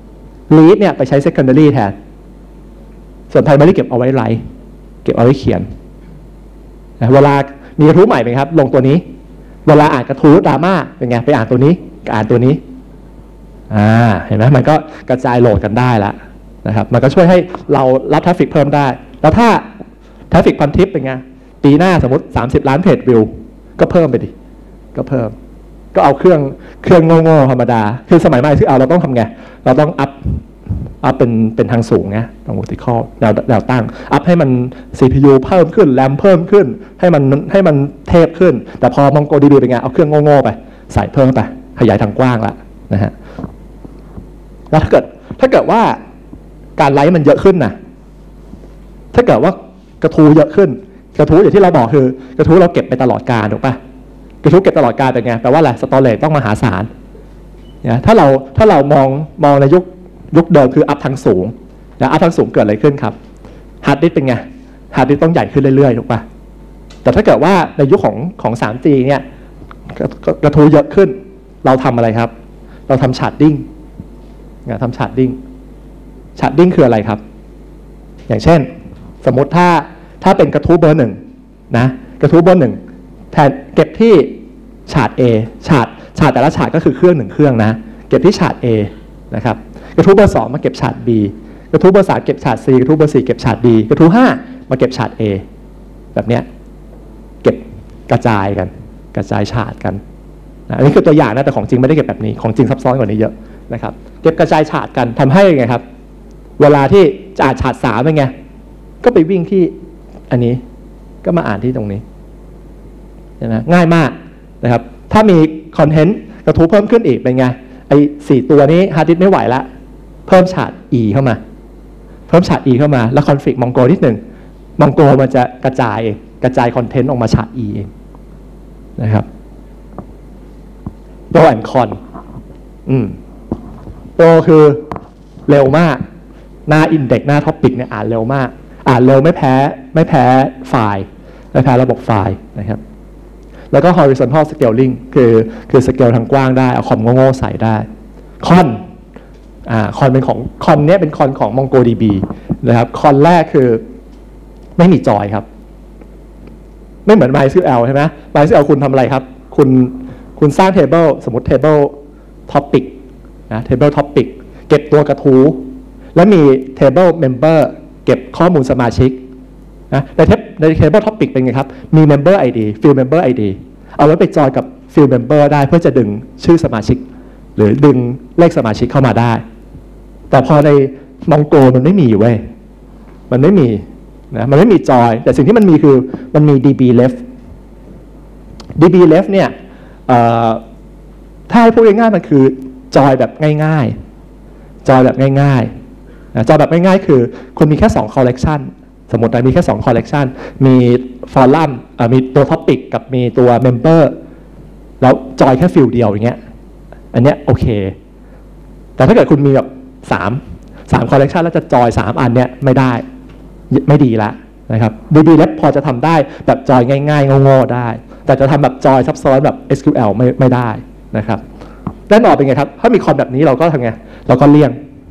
read เนี่ยไปใช้ secondary แทนส่วน primary เก็บเอาไว้ไลท์เก็บเอาไว้เขียนนะเวลามีกระทู้ใหม่ไหมครับลงตัวนี้เวลาอ่านกระทู้ดราม่าเป็นไงไปอ่านตัวนี้อ่านตัวนี้อ่าเห็นไหมมันก็กระจายโหลดกันได้แล้วนะครับมันก็ช่วยให้เรารับทราฟฟิกเพิ่มได้แล้วถ้าทราฟฟิกพันทิปเป็นไงปีหน้าสมมติสามสิบล้านเพจวิวก็เพิ่มไปดิก็เพิ่มก็เอาเครื่องเครื่องโง่ๆธรรมดาคือสมัยใหม่ที่เอาเราต้องทำไงเราต้องอัพอัพเป็นเป็นทางสูงไงตรง vertical แนวแนวตั้งอัพให้มัน ซี พี ยู เพิ่มขึ้นแรมเพิ่มขึ้นให้มันให้มันเทพขึ้นแต่พอ MongoDB เป็นไงเอาเครื่องโง่ๆไปใส่เพิ่มไปขยายทางกว้างละนะฮะแล้วถ้าเกิดถ้าเกิดว่าการไลฟ์มันเยอะขึ้นนะถ้าเกิดว่ากระทู้เยอะขึ้นกระทู้อย่างที่เราบอกคือกระทู้เราเก็บไปตลอดกาลถูกปะกระทู้เก็บตลอดกาลเป็นไงแปลว่าอะไรสตอเรจต้องมหาศาลนะถ้าเราถ้าเรามองมองในยุคยุคเดิมคืออัพทางสูงนะอัพทางสูงเกิดอะไรขึ้นครับฮาร์ดดิสก์เป็นไงฮาร์ดดิสก์ต้องใหญ่ขึ้นเรื่อยๆถูกปะแต่ถ้าเกิดว่าในยุคของของ ทรี จี เนี่ยกระทู้เยอะขึ้นเราทำอะไรครับเราทำชาร์ดดิ้งนะทำชาร์ดดิ้งชาร์ดดิ้งคืออะไรครับอย่างเช่นสมมติถ้าถ้าเป็นกระทู้เบอร์หนึ่งนะกระทู้เบอร์หนึ่งแทนเก็บที่ชาร์ด A ชาร์ดชาร์ดแต่ละชาร์ดก็คือเครื่องหนึ่งเครื่องนะเก็บที่ชาร์ด A นะครับกระทู้เบอร์สองมาเก็บชาร์ด B กระทู้เบอร์สามเก็บชาร์ด C กระทู้เบอร์สี่เก็บชาร์ด D กระทู้ห้ามาเก็บชาร์ด A แบบเนี้ยเก็บกระจายกันกระจายชาร์ดกันนะอันนี้คือตัวอย่างนะแต่ของจริงไม่ได้เก็บแบบนี้ของจริงซับซ้อนกว่านี้เยอะนะครับเก็บกระจายชาร์ดกันทำให้ไงครับเวลาที่จะอ่านชาร์ดสามเป็นไงก็ไปวิ่งที่อันนี้ก็มาอ่านที่ตรงนี้นะง่ายมากนะครับถ้ามีคอนเทนต์กระทู้เพิ่มขึ้นอีกเป็นไงไอ้สี่ตัวนี้ฮาร์ดดิสก์ไม่ไหวละเพิ่มชาร์ด E เข้ามาเพิ่มชาร์ด E เข้ามาแล้วคอนฟิกมองโกนิดหนึ่งมองโกมันจะกระจายกระจายคอนเทนต์ออกมาชาร์ด E เองนะครับโปรแอนคอนอืมโปรคือเร็วมากหน้าอินเด็กซ์หน้าท็อปิกเนี่ยอ่านเร็วมากอ่านเร็วไม่แพ้ไม่แพ้ไฟล์ไม่แพ้ระบบไฟล์นะครับแล้วก็ horizontal scaling คือคือสเกลทางกว้างได้เอาคอมโง่ๆใส่ได้คอนอ่าคอนเป็นของคอนเนี้ยเป็นคอนของ MongoDB นะครับคอนแรกคือไม่มีจอยครับไม่เหมือน MySQL ใช่ไหม MySQL คุณทำอะไรครับคุณคุณสร้าง table สมมติ table topic นะ table topic เก็บตัวกระทู้แล้วมี table member เก็บข้อมูลสมาชิกนะในเทปใน table topic เป็นไงครับมี member ไอ ดี field member ไอ ดี เอาไว้ไปจอยกับ field member ได้เพื่อจะดึงชื่อสมาชิกหรือดึงเลขสมาชิกเข้ามาได้แต่พอใน Mongo มันไม่มีเว้ยมันไม่มีนะมันไม่มีจอยแต่สิ่งที่มันมีคือมันมี dbleft dbleft เนี่ยถ้าให้พูดง่ายๆมันคือจอยแบบง่ายๆจอยแบบง่ายๆนะจอยแบบง่ายๆคือคุณมีแค่สอง collection สมมติว่ามีแค่สอง collection มีฟอรัมมีตัว topic กับมีตัว member แล้วจอยแค่ฟิลเดียวอย่างเงี้ยอันเนี้ยโอเคแต่ถ้าเกิดคุณมีแบบสาม สาม collection แล้วจะจอยสามอันเนี้ยไม่ได้ไม่ดีละนะครับ dbleft พอจะทำได้แบบจอยง่ายๆโง่ๆได้แต่จะทำแบบจอยซับซ้อนแบบ เอส คิว แอล ไม่ไม่ได้นะครับแน่นอนเป็นไงครับถ้ามีคอนแบบนี้เราก็ทำไงเราก็เลี่ยง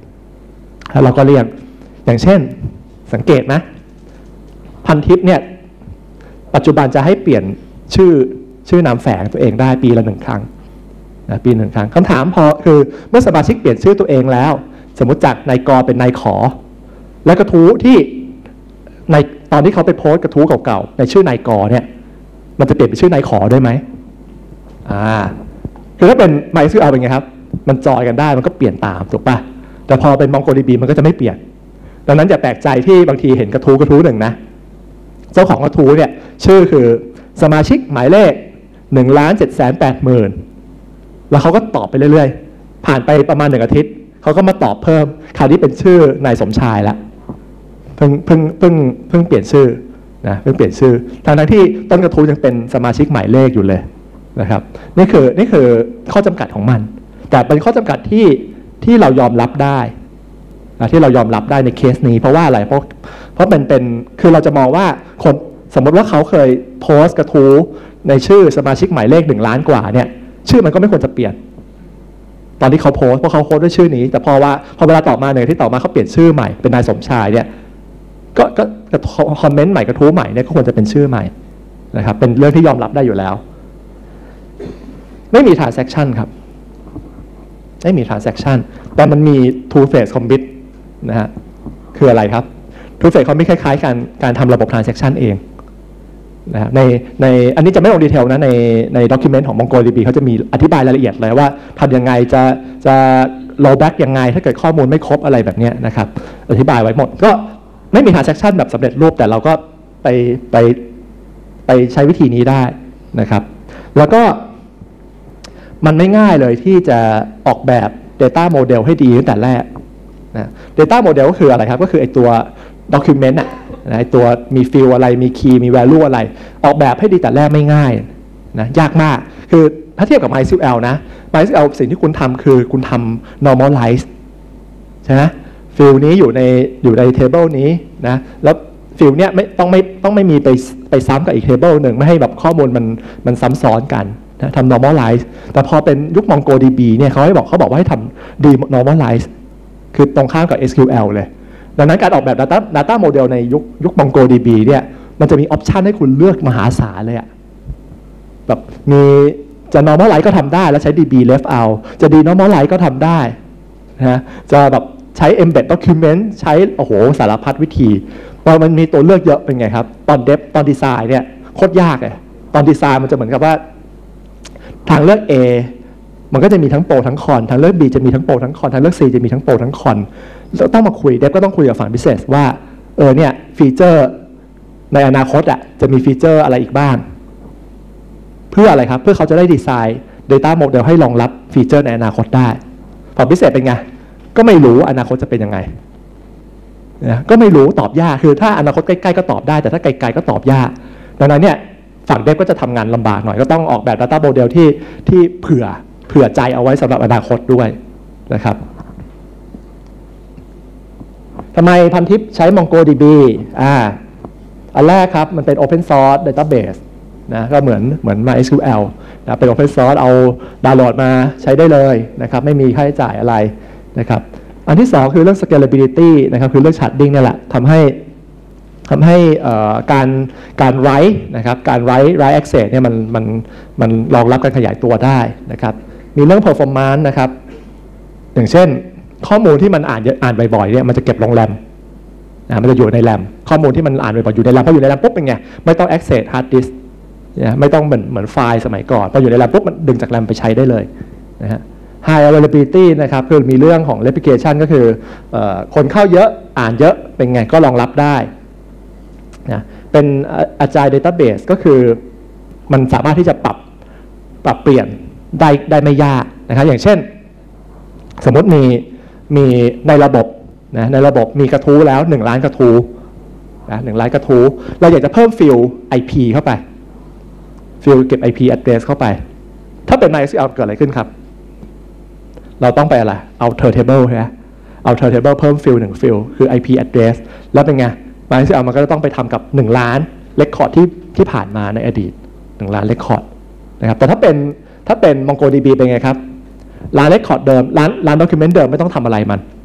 แล้วเราก็เรียกอย่างเช่นสังเกตนะพันทิปเนี่ยปัจจุบันจะให้เปลี่ยนชื่อชื่อนามแฝงตัวเองได้ปีละหนึ่งครั้งนะปีหนึ่งครั้งคำถามพอคือเมื่อสมาชิกเปลี่ยนชื่อตัวเองแล้วสมมติจากนายกเป็นนายขอและกระทู้ที่ในตอนที่เขาไปโพสต์กระทู้เก่าๆในชื่อนายกเนี่ยมันจะเปลี่ยนเป็นชื่อนายขอได้ไหมอ่าคือถ้าเป็น MySQL เป็นไงครับมันจอยกันได้มันก็เปลี่ยนตามถูกป่ะแต่พอเป็น MongoDB มันก็จะไม่เปลี่ยนดังนั้นอย่าแปลกใจที่บางทีเห็นกระทู้กระทู้หนึ่งนะเจ้าของกระทู้เนี่ยชื่อคือสมาชิกหมายเลขหนึ่งล้านเจ็ดแสนแปดหมื่นแล้วเขาก็ตอบไปเรื่อยๆผ่านไปประมาณหนึ่งอาทิตย์เขาก็มาตอบเพิ่มคราวนี้เป็นชื่อนายสมชายละเพิ่งเพิ่งเพิ่งเพิ่งเปลี่ยนชื่อนะเพิ่งเปลี่ยนชื่อทางทั้งที่ต้นกระทู้ยังเป็นสมาชิกหมายเลขอยู่เลยนะครับนี่คือนี่คือข้อจำกัดของมันแต่เป็นข้อจำกัดที่ที่เรายอมรับได้ที่เรายอมรับได้ในเคสนี้เพราะว่าอะไรเพราะเพราะเป็นเป็นคือเราจะมองว่าคนสมมติว่าเขาเคยโพสต์กระทู้ในชื่อสมาชิกหมายเลขหนึ่งล้านกว่าเนี่ยชื่อมันก็ไม่ควรจะเปลี่ยนตอนที่เขาโพสต์เพราะเขาโพสต์ด้วยชื่อนี้แต่พอว่าพอเวลาต่อมาเนี่ยที่ต่อมาเขาเปลี่ยนชื่อใหม่เป็นนายสมชายเนี่ยก็ก็คอมเมนต์ใหม่กระทู้ใหม่เนี่ยก็ควรจะเป็นชื่อใหม่นะครับเป็นเรื่องที่ยอมรับได้อยู่แล้วไม่มี transaction ครับไม่มี transaction แต่มันมี two phase commit นะฮะคืออะไรครับ two phase commit คล้ายๆการการทำระบบ transaction เองนะครับในในอันนี้จะไม่ลงดีเทลนะในใน document ของ MongoDB เขาจะมีอธิบายรายละเอียดเลยว่าทำยังไงจะจะ rollback ยังไงถ้าเกิดข้อมูลไม่ครบอะไรแบบนี้นะครับอธิบายไว้หมดก็ไม่มี transaction แบบสำเร็จรูปแต่เราก็ไปไปไปใช้วิธีนี้ได้นะครับแล้วก็มันไม่ง่ายเลยที่จะออกแบบ data model ให้ดีตั้งแต่แรกนะ data model ก็คืออะไรครับก็คือไอตัว document อะนะไอตัวมี field อะไรมี key มี value อะไรออกแบบให้ดีแต่แรกไม่ง่ายนะยากมากคือถ้าเทียบกับ MySQL นะ MySQL สิ่งที่คุณทำคือคุณทำ normalize ใช่ไหม field นี้อยู่ในอยู่ใน table นี้นะแล้ว field เนี้ยไม่ต้องไม่ต้องไม่มีไปไปซ้ำกับอีก table หนึ่งไม่ให้แบบข้อมูลมันมันซ้ำซ้อนกันนะทำ normalize แต่พอเป็นยุค MongoDB เนี่ยเขาให้บอกเขาบอกว่าให้ทำ de-normalize คือตรงข้ามกับ เอส คิว แอล เลยดังนั้นการออกแบบ data data model ในยุคยุค MongoDB เนี่ยมันจะมีออปชันให้คุณเลือกมหาศาลเลยอะแบบมีจะ normalize ก็ทำได้แล้วใช้ ดี บี left out จะ de-normalize ก็ทำได้นะจะแบบใช้ embed document ใช้โอ้โหสารพัดวิธีพอมันมีตัวเลือกเยอะเป็นไงครับตอน dev ตอน design เนี่ยโคตรยากเลยตอน design มันจะเหมือนกับว่าทางเลือก A มันก็จะมีทั้งโปรทั้งคอนทางเลือก B จะมีทั้งโปรทั้งคอนทางเลือก C จะมีทั้งโปรทั้งคอนแล้วต้องมาคุยเดฟก็ต้องคุยกับฝั่ง business ว่าเออเนี่ยฟีเจอร์ในอนาคตอ่ะจะมีฟีเจอร์อะไรอีกบ้างเพื่ออะไรครับเพื่อเขาจะได้ดีไซน์ data model ให้รองรับฟีเจอร์ในอนาคตได้ฝั่ง business เป็นไงก็ไม่รู้อนาคตจะเป็นยังไงนะก็ไม่รู้ตอบยากคือถ้าอนาคตใกล้ๆก็ตอบได้แต่ถ้าไกลๆก็ตอบยากดังนั้นเนี่ยฝั่งเดฟก็จะทำงานลำบากหน่อยก็ต้องออกแบบ data model ที่ที่เผื่อเผื่อใจเอาไว้สำหรับอนาคตด้วยนะครับทำไมพันทิปใช้ MongoDB อ่าอันแรกครับมันเป็น Open Source Database นะก็เหมือนเหมือน MySQL นะเป็น Open Source เอาดาวน์โหลดมาใช้ได้เลยนะครับไม่มีค่าใช้จ่ายอะไรนะครับอันที่สองคือเรื่อง Scalability นะครับคือเรื่อง Sharding เนี่ยแหละทำให้ทำให้การการ write นะครับการ write write access เนี่ยมันมันมันรองรับการขยายตัวได้นะครับมีเรื่อง performance นะครับอย่างเช่นข้อมูลที่มันอ่านอ่านบ่อยๆเนี่ยมันจะเก็บลงแรมนะมันจะอยู่ในแรมข้อมูลที่มันอ่านบ่อยๆอยู่ในแรมพออยู่ในแรมปุ๊บเป็นไงไม่ต้อง access hard disk นะไม่ต้องเหมือนเหมือนไฟล์สมัยก่อนพออยู่ในแรมปุ๊บมันดึงจากแรมไปใช้ได้เลยนะฮะ high availability นะครับคือมีเรื่องของ replication ก็คือคนเข้าเยอะอ่านเยอะเป็นไงก็รองรับได้นะเป็น agile database ก็คือมันสามารถที่จะปรับปรับเปลี่ยนได้ได้ไม่ยากนะครับอย่างเช่นสมมติมีมีในระบบนะในระบบมีกระทู้แล้วหนึ่งล้านกระทู้นะหนึ่งล้านกระทู้เราอยากจะเพิ่มฟิล ไอ พี เข้าไปฟิลเก็บ ไอ พี address เข้าไปถ้าเป็น MySQL เกิดอะไรขึ้นครับเราต้องไปอะไรเอา table ใช่ไหมเอา table เพิ่มฟิลหนึ่งฟิลคือ ไอ พี address แล้วเป็นไง MySQL มันก็จะต้องไปทำกับหนึ่งล้าน record ที่ที่ผ่านมาในอดีตหนึ่งล้าน record นะครับแต่ถ้าเป็นถ้าเป็น MongoDB เป็นไงครับร้าน record เดิมร้านร้าน document เดิมไม่ต้องทำอะไรมันไป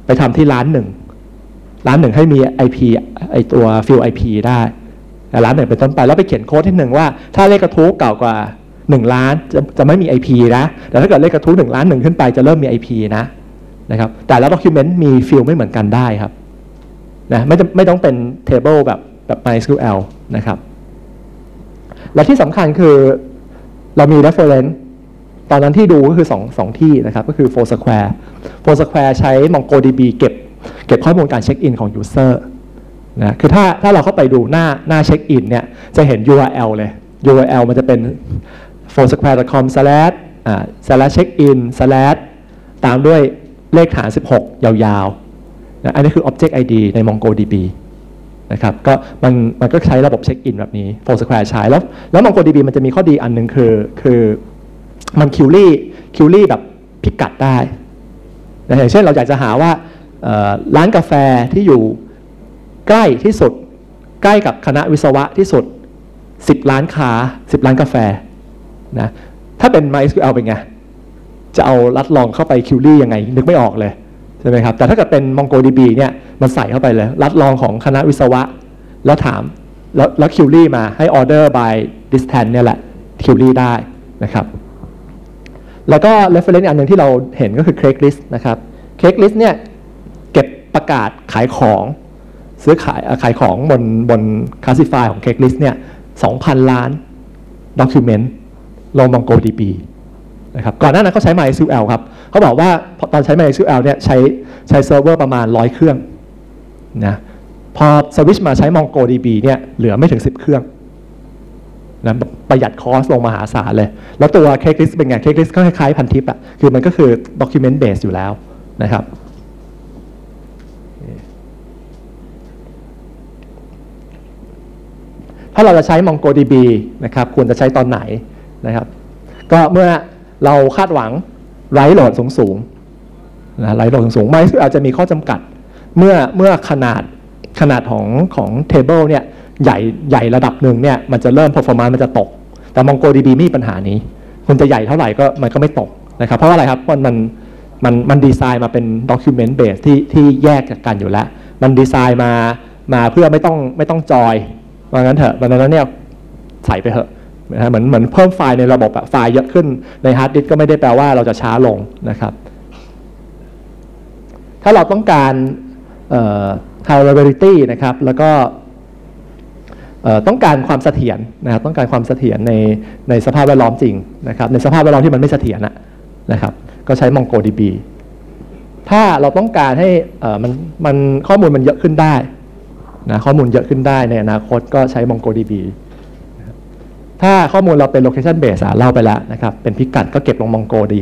ไปทำที่ร้านหนึ่งร้านหนึ่งให้มี ไอ พี ไอตัวฟิล ไอ พี ได้ร้านหนึ่งเป็นต้นไปแล้วไปเขียนโค้ดที่หนึ่งว่าถ้าเลขกระทู้เก่ากว่าหนึ่งล้านจะจะไม่มี ไอ พี นะแต่ถ้าเกิดเลขกระทู้หนึ่งล้านหนึ่งขึ้นไปจะเริ่มมี ไอ พี นะนะครับแต่ละ document มีฟิลไม่เหมือนกันได้ครับนะไม่ไม่ต้องเป็น table แบบแบบ MySQL นะครับและที่สำคัญคือเรามี reference ตอนนั้นที่ดูก็คือ2 2ที่นะครับก็คือ Foursquare Foursquare ใช้ MongoDB เก็บเก็บข้อมูลการเช็คอินของ user นะคือถ้าถ้าเราเข้าไปดูหน้าหน้าเช็คอินเนี่ยจะเห็น ยู อาร์ แอล เลย ยู อาร์ แอล มันจะเป็น foursquare dot com slash อ่า slash check in slash ตามด้วยเลขฐานสิบหกยาวๆนะอันนี้คือ object ไอ ดี ใน MongoDB นะครับก็มันมันก็ใช้ระบบเช็คอินแบบนี้ Foursquare ใช้แล้วแล้ว MongoDB มันจะมีข้อดีอันหนึ่งคือคือมันคิวรี่คิวรี่แบบพิกัดได้นะอย่างเช่นเราอยากจะหาว่าร้านกาแฟที่อยู่ใกล้ที่สุดใกล้กับคณะวิศวะที่สุดสิบร้านค้าสิบร้านกาแฟนะถ้าเป็น MySQL เป็นไงจะเอาลัดลองเข้าไปคิวรี่ยังไงนึกไม่ออกเลยใช่ไหมครับแต่ถ้าเกิดเป็น MongoDB เนี่ยมันใส่เข้าไปเลยลัดลองของคณะวิศวะแล้วถามแล้วแล้วคิวรี่มาให้ order by distance เนี่ยแหละคิวรี่ได้นะครับแล้วก็ reference อันหนึ่งที่เราเห็นก็คือ Craigslist นะครับ Craigslist เนี่ยเก็บประกาศขายของซื้อขายขายของบนบน Classify ของ Craigslist เนี่ย สองพัน ล้าน document ลง MongoDB นะครับก่อนหน้านั้นเขาใช้ MySQL ครับเขาบอกว่าตอนใช้ MySQL เนี่ยใช้ใช้เซิร์ฟเวอร์ประมาณร้อยเครื่องนะพอสวิตช์มาใช้ MongoDB เนี่ยเหลือไม่ถึงสิบเครื่องนะประหยัดคอสลงมหาศาลเลยแล้วตัว Craigslist เป็นไง Craigslist ก็คล้ายๆพันทิปอ่ะคือมันก็คือ document base อยู่แล้วนะครับถ้าเราจะใช้ MongoDB นะครับควรจะใช้ตอนไหนนะครับก็เมื่อเราคาดหวังไร้โหลดสูงๆนะไร้โหลดสูงๆไม่อาจจะมีข้อจำกัดเมื่อเมื่อขนาดขนาดของของ table เนี่ยใหญ่ใหญ่ระดับหนึ่งเนี่ยมันจะเริ่ม performance มันจะตกแต่ MongoDB ไม่มีปัญหานี้คุณจะใหญ่เท่าไหร่ก็มันก็ไม่ตกนะครับเพราะอะไรครับเพราะมันมันมันดีไซน์มาเป็น document base ที่ที่แยกจากกันอยู่แล้วมันดีไซน์มามาเพื่อไม่ต้องไม่ต้องจอยว่างั้นเถอะดังนั้นเนี่ยใส่ไปเถอะนะเหมือนเหมือนเพิ่มไฟล์ในระบบอะไฟล์เยอะขึ้นในฮาร์ดดิสก์ก็ไม่ได้แปลว่าเราจะช้าลงนะครับถ้าเราต้องการเอ่อ reliability นะครับแล้วก็ต้องการความเสถียรนะครับต้องการความเสถียรในในสภาพแวดล้อมจริงนะครับในสภาพแวดล้อมที่มันไม่เสถียรนะครับก็ใช้ MongoDB ถ้าเราต้องการให้มันมันข้อมูลมันเยอะขึ้นได้นะข้อมูลเยอะขึ้นได้ในอนาคตก็ใช้ MongoDB ถ้าข้อมูลเราเป็น location base เล่าไปแล้วนะครับเป็นพิกัดก็เก็บลง MongoDB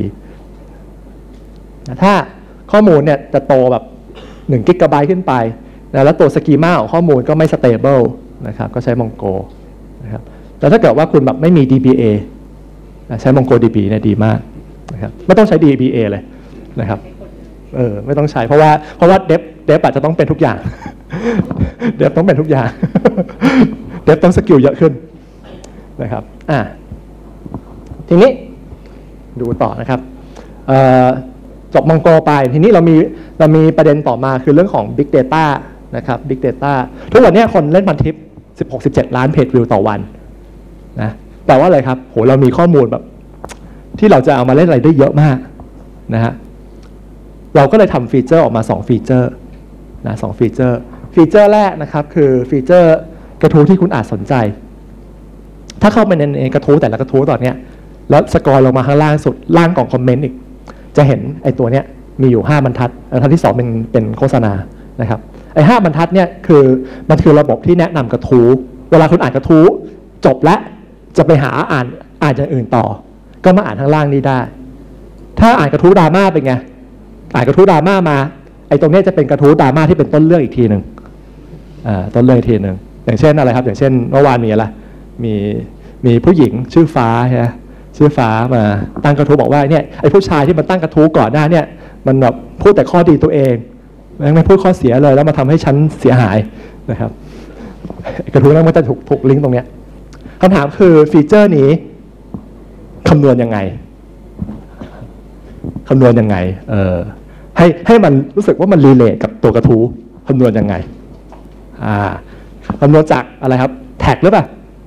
ถ้าข้อมูลเนี่ยจะโตแบบหนึ่งกิกะไบต์ขึ้นไปนะแล้วตัวสกีมาของข้อมูลก็ไม่ stable นะครับก็ใช้ Mongo นะครับแต่ถ้าเกิดว่าคุณแบบไม่มี ดี บี เอ ใช้ MongoDB เนี่ยดีมากนะครับไม่ต้องใช้ ดี บี เอ เลยนะครับเออไม่ต้องใช้เพราะว่าเพราะว่าเดฟเดฟอาจจะต้องเป็นทุกอย่างเดฟต้องเป็นทุกอย่างเดฟต้องสกิลเยอะขึ้นนะครับอ่าทีนี้ดูต่อนะครับจบ Mongo ไปทีนี้เรามีเรามีประเด็นต่อมาคือเรื่องของ Big Data นะครับ Big Data ทุกวันนี้คนเล่นพันทิปสิบหก สิบเจ็ด ล้านเพจวิวต่อวันนะแต่ว่าอะไรครับโหเรามีข้อมูลแบบที่เราจะเอามาเล่นอะไรได้เยอะมากนะฮะเราก็เลยทำฟีเจอร์ออกมาสองฟีเจอร์นะสองฟีเจอร์ฟีเจอร์แรกนะครับคือฟีเจอร์กระทู้ที่คุณอาจสนใจถ้าเข้าไปในกระทู้แต่ละกระทู้ตอนนี้แล้วสกอร์ลงมาข้างล่างสุดล่างกล่องคอมเมนต์อีกจะเห็นไอ้ตัวเนี้ยมีอยู่ห้าบรรทัดบรรทัดที่สองเป็นเป็นโฆษณานะครับไอ้ห้าบรรทัดเนี่ยคือมันคือระบบที่แนะนำกระทู้เวลาคุณอ่านกระทู้จบแล้วจะไปหาอ่านอ่านอย่างอื่นต่อก็มาอ่านข้างล่างนี้ได้ถ้าอ่านกระทู้ดราม่าเป็นไงอ่านกระทู้ดราม่ามาไอ้ตรงนี้จะเป็นกระทู้ดราม่าที่เป็นต้นเรื่องอีกทีหนึ่งอ่าต้นเรื่องอีกทีหนึ่งอย่างเช่นอะไรครับอย่างเช่นเมื่อวานมีอะไรมีมีผู้หญิงชื่อฟ้าใช่ไหมชื่อฟ้ามาตั้งกระทู้บอกว่าเนี่ยไอ้ผู้ชายที่มันตั้งกระทู้ก่อนหน้าเนี่ยมันแบบพูดแต่ข้อดีตัวเองไม่พูดข้อเสียเลยแล้วมาทำให้ฉันเสียหายนะครับกระทู้นั้นมันจะถูกถูกลิงก์ตรงเนี้ยคำถามคือฟีเจอร์นี้คำนวณยังไงคำนวณยังไงเออให้ให้มันรู้สึกว่ามันรีเลทกับตัวกระทู้คำนวณยังไงอ่าคำนวณจากอะไรครับแท็กหรือเปล่า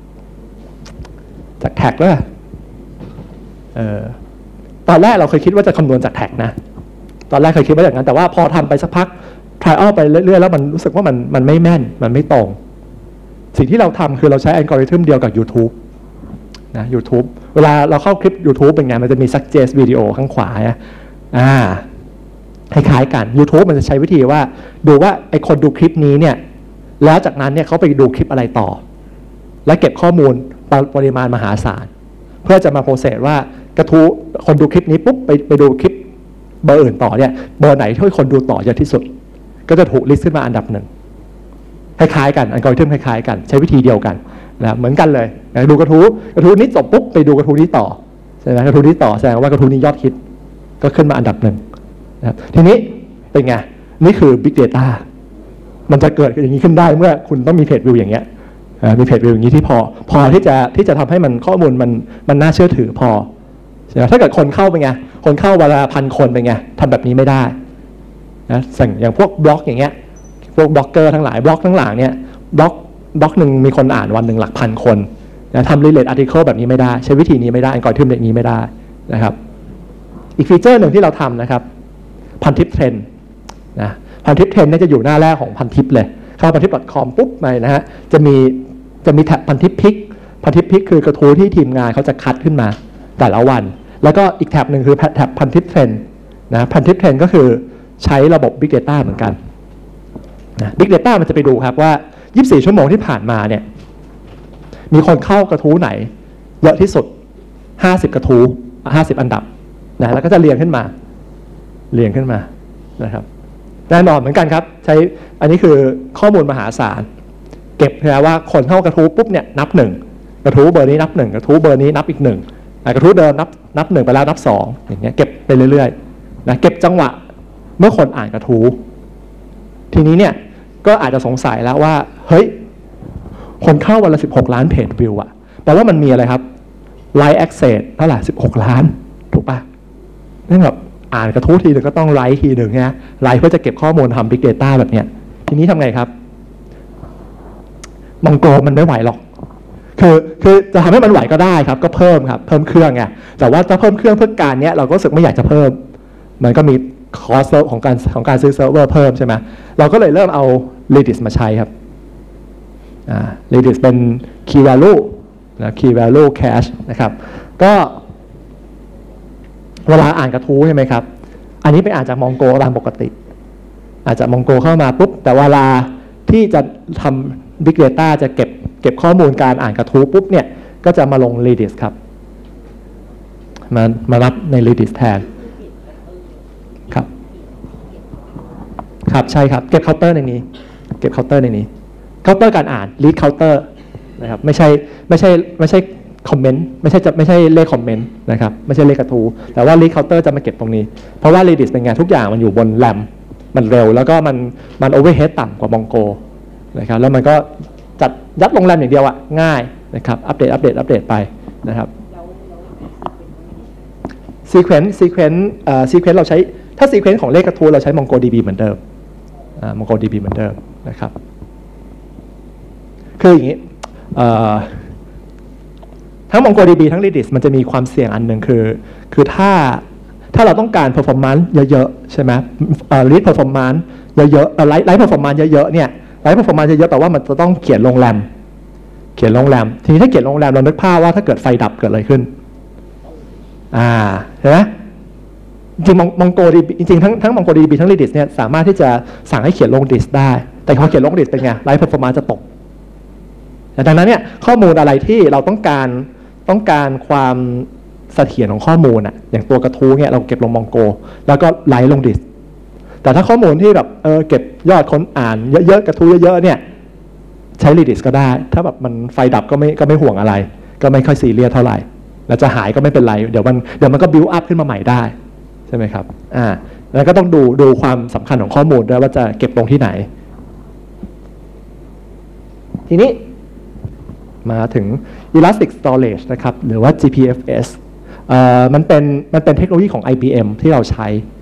จากแท็กหรือเปล่าเออตอนแรกเราเคยคิดว่าจะคำนวณจากแท็กนะตอนแรกเคยคิดว่าอย่างนั้นแต่ว่าพอทำไปสักพัก trial ไปเรื่อยๆแล้วมันรู้สึกว่ามันมันไม่แม่นมันไม่ตรงสิ่งที่เราทำคือเราใช้อัลกอริทึมเดียวกับ YouTube นะ YouTube เวลาเราเข้าคลิป YouTube เป็นไงมันจะมี suggest video ข้างขวาอ่าคล้ายๆกัน YouTube มันจะใช้วิธีว่าดูว่าไอคนดูคลิปนี้เนี่ยแล้วจากนั้นเนี่ยเขาไปดูคลิปอะไรต่อและเก็บข้อมูลปริมาณมหาศาลเพื่อจะมาโปรเซสว่ากระทู้คนดูคลิปนี้ปุ๊บไปไปดูคลิปเบอร์อื่นต่อเนี่ยเบอร์ไหนที่คนดูต่อเยอะที่สุดก็จะถูกลิสต์ขึ้นมาอันดับหนึ่งคล้ายๆกันอัลกอริทึมคล้ายๆกันใช้วิธีเดียวกันนะเหมือนกันเลยดูกระทู้กระทู้นี้จบปุ๊บไปดูกระทู้นี้ต่อใช่ไหมกระทู้นี้ต่อแสดงว่ากระทู้นี้ยอดฮิตก็ขึ้นมาอันดับหนึ่งนะครับทีนี้เป็นไงนี่คือ Big Data มันจะเกิดอย่างนี้ขึ้นได้เมื่อคุณต้องมีเพจวิวอย่างเงี้ยมีเพจวิวอย่างนี้ที่พอพอที่จะที่จะทำให้มันข้อมูลมันมันน่าเชื่อถือพอใช่ไหมถ้าเกิดคนเข้าเป็นไงคนเข้าเวลาพันคนเป็นไงทำแบบนี้ไม่ได้นะสั่งอย่างพวกบล็อกอย่างเงี้ยพวกบล็อกเกอร์ทั้งหลายบล็อกทั้งหลายเนี่ยบล็อกบล็อกหนึ่งมีคนอ่านวันหนึ่งหลักพันคนนะทำ relate article แบบนี้ไม่ได้ใช้วิธีนี้ไม่ได้อัลกอริทึมแบบนี้ไม่ได้นะครับอีกฟีเจอร์หนึ่งที่เราทำนะครับพันทิปเทรนด์นะพันทิปเทรนด์เนี่ยจะอยู่หน้าแรกของพันทิปเลยเข้าพันทิป .com ปุ๊บไปนะฮะจะมีจะมีแท็บพันทิปพิกพันทิปพิกคือกระทู้ที่ทีมงานเขาจะคัดขึ้นมาแต่ละวันแล้วก็อีกแท็บหนึ่งคือแท็บพันทิปเทรนด์นะพันทิปเทรนด์ก็คือใช้ระบบ Big Data เหมือนกันนะ Big Data มันจะไปดูครับว่ายี่สิบสี่ชั่วโมงที่ผ่านมาเนี่ยมีคนเข้ากระทู้ไหนเยอะที่สุดห้าสิบกระทู้ห้าสิบอันดับนะแล้วก็จะเรียงขึ้นมาเรียงขึ้นมานะครับแน่นอนเหมือนกันครับใช้อันนี้คือข้อมูลมหาศาลเก็บนะว่าคนเข้ากระทู้ปุ๊บเนี่ยนับหนึ่งกระทู้เบอร์นี้นับหนึ่งกระทู้เบอร์นี้นับอีกหนึ่งกระทู้เดิมนับนับหนึ่งไปแล้วนับสองอย่างเงี้ยเก็บไปเรื่อยๆนะเก็บจังหวะเมื่อคนอ่านกระทู้ทีนี้เนี่ยก็อาจจะสงสัยแล้วว่าเฮ้ยคนเข้าวันละสิบหกล้านเพจวิวอะแปลว่ามันมีอะไรครับไลค์แอคเซสเท่าไหร่สิบหกล้านถูกปะนั่นแบบอ่านกระทู้ทีหนึ่งก็ต้องไลค์ทีหนึ่งนะไลค์เพื่อจะเก็บข้อมูลทำ Big Data แบบเนี้ยทีนี้ทำไงครับมองโกมันไม่ไหวหรอกคือคือจะทำให้มันไหวก็ได้ครับก็เพิ่มครับเพิ่มเครื่องไงแต่ว่าจะเพิ่มเครื่องเพื่อการเนี้ยเราก็รู้สึกไม่อยากจะเพิ่มมันก็มีคอสของการของการซื้อเซิร์ฟเวอร์เพิ่มใช่ไหมเราก็เลยเริ่มเอา Redis มาใช้ครับอ่า Redis เป็น Key Value นะ Key Value Cache นะครับก็เวลาอ่านกระทู้ใช่ไหมครับอันนี้ไปอ่านจากมองโกตามปกติอาจจะมองโกเข้ามาปุ๊บแต่เวลาที่จะทำ Big Data จะเก็บเก็บข้อมูลการอ่านกระทู้ปุ๊บเนี่ยก็จะมาลง Redis ครับมามารับใน Redis แทนครับครับใช่ครับเก็บเคาน์เตอร์ในนี้เก็บเคาน์เตอร์ในนี้เคาน์เตอร์การอ่าน read counter นะครับไม่ใช่ไม่ใช่ไม่ใช่คอมเมนต์ไม่ใช่จะไม่ใช่เลขคอมเมนต์นะครับไม่ใช่เลขกระทู้แต่ว่า read counter จะมาเก็บตรงนี้เพราะว่า Redis เป็นไงทุกอย่างมันอยู่บนแรมมันเร็วแล้วก็มันมัน overhead ต่ำกว่า Mongo นะครับแล้วมันก็จัดยัดลงแรมอย่างเดียวอะง่ายนะครับอัปเดตอัปเดตอัปเดตไปนะครับ sequence sequence เอ่อ sequence เราใช้ถ้า sequence ของเลขกระทู้เราใช้ MongoDB เหมือนเดิมอ่า MongoDB เหมือนเดิมนะครับคืออย่างนี้ทั้ง MongoDB ทั้ง Redis มันจะมีความเสี่ยงอันหนึ่งคือคือถ้าถ้าเราต้องการ performance เยอะๆใช่ไหมเอ่อ read performance เยอะๆเอ่อ write write performance เยอะๆเนี่ย write performance เยอะๆแต่ว่ามันจะต้องเขียนลงแรมเขียนลงแรมทีนี้ถ้าเขียนลงแรมเรานึกภาพว่าถ้าเกิดไฟดับเกิดอะไรขึ้นอ่าเห็นไหมจริง MongoDB จริงๆทั้งทั้ง MongoDB ทั้ง Redis เนี่ยสามารถที่จะสั่งให้เขียนลง disk ได้แต่พอเขียนลง disk เป็นไง write performance จะตกดังนั้นเนี่ยข้อมูลอะไรที่เราต้องการต้องการความเสถียรของข้อมูลอ่ะอย่างตัวกระทู้เนี่ยเราเก็บลง Mongo แล้วก็ไลฟ์ลง disk แต่ถ้าข้อมูลที่แบบเออเก็บยอดคนอ่านเยอะๆกระทู้เยอะๆเนี่ยใช้ Redis ก็ได้ถ้าแบบมันไฟดับก็ไม่ก็ไม่ห่วงอะไรก็ไม่ค่อยซีเรียสเท่าไหร่แล้วจะหายก็ไม่เป็นไรเดี๋ยวมันเดี๋ยวมันก็ build up ขึ้นมาใหม่ได้ใช่ไหมครับอ่าแล้วก็ต้องดูดูความสำคัญของข้อมูลด้วยว่าจะเก็บลงที่ไหนทีนี้มาถึง Elastic Storage นะครับหรือว่า จี พี เอฟ เอส เอ่อมันเป็นมันเป็นเทคโนโลยีของ ไอ บี เอ็ม ที่เราใช้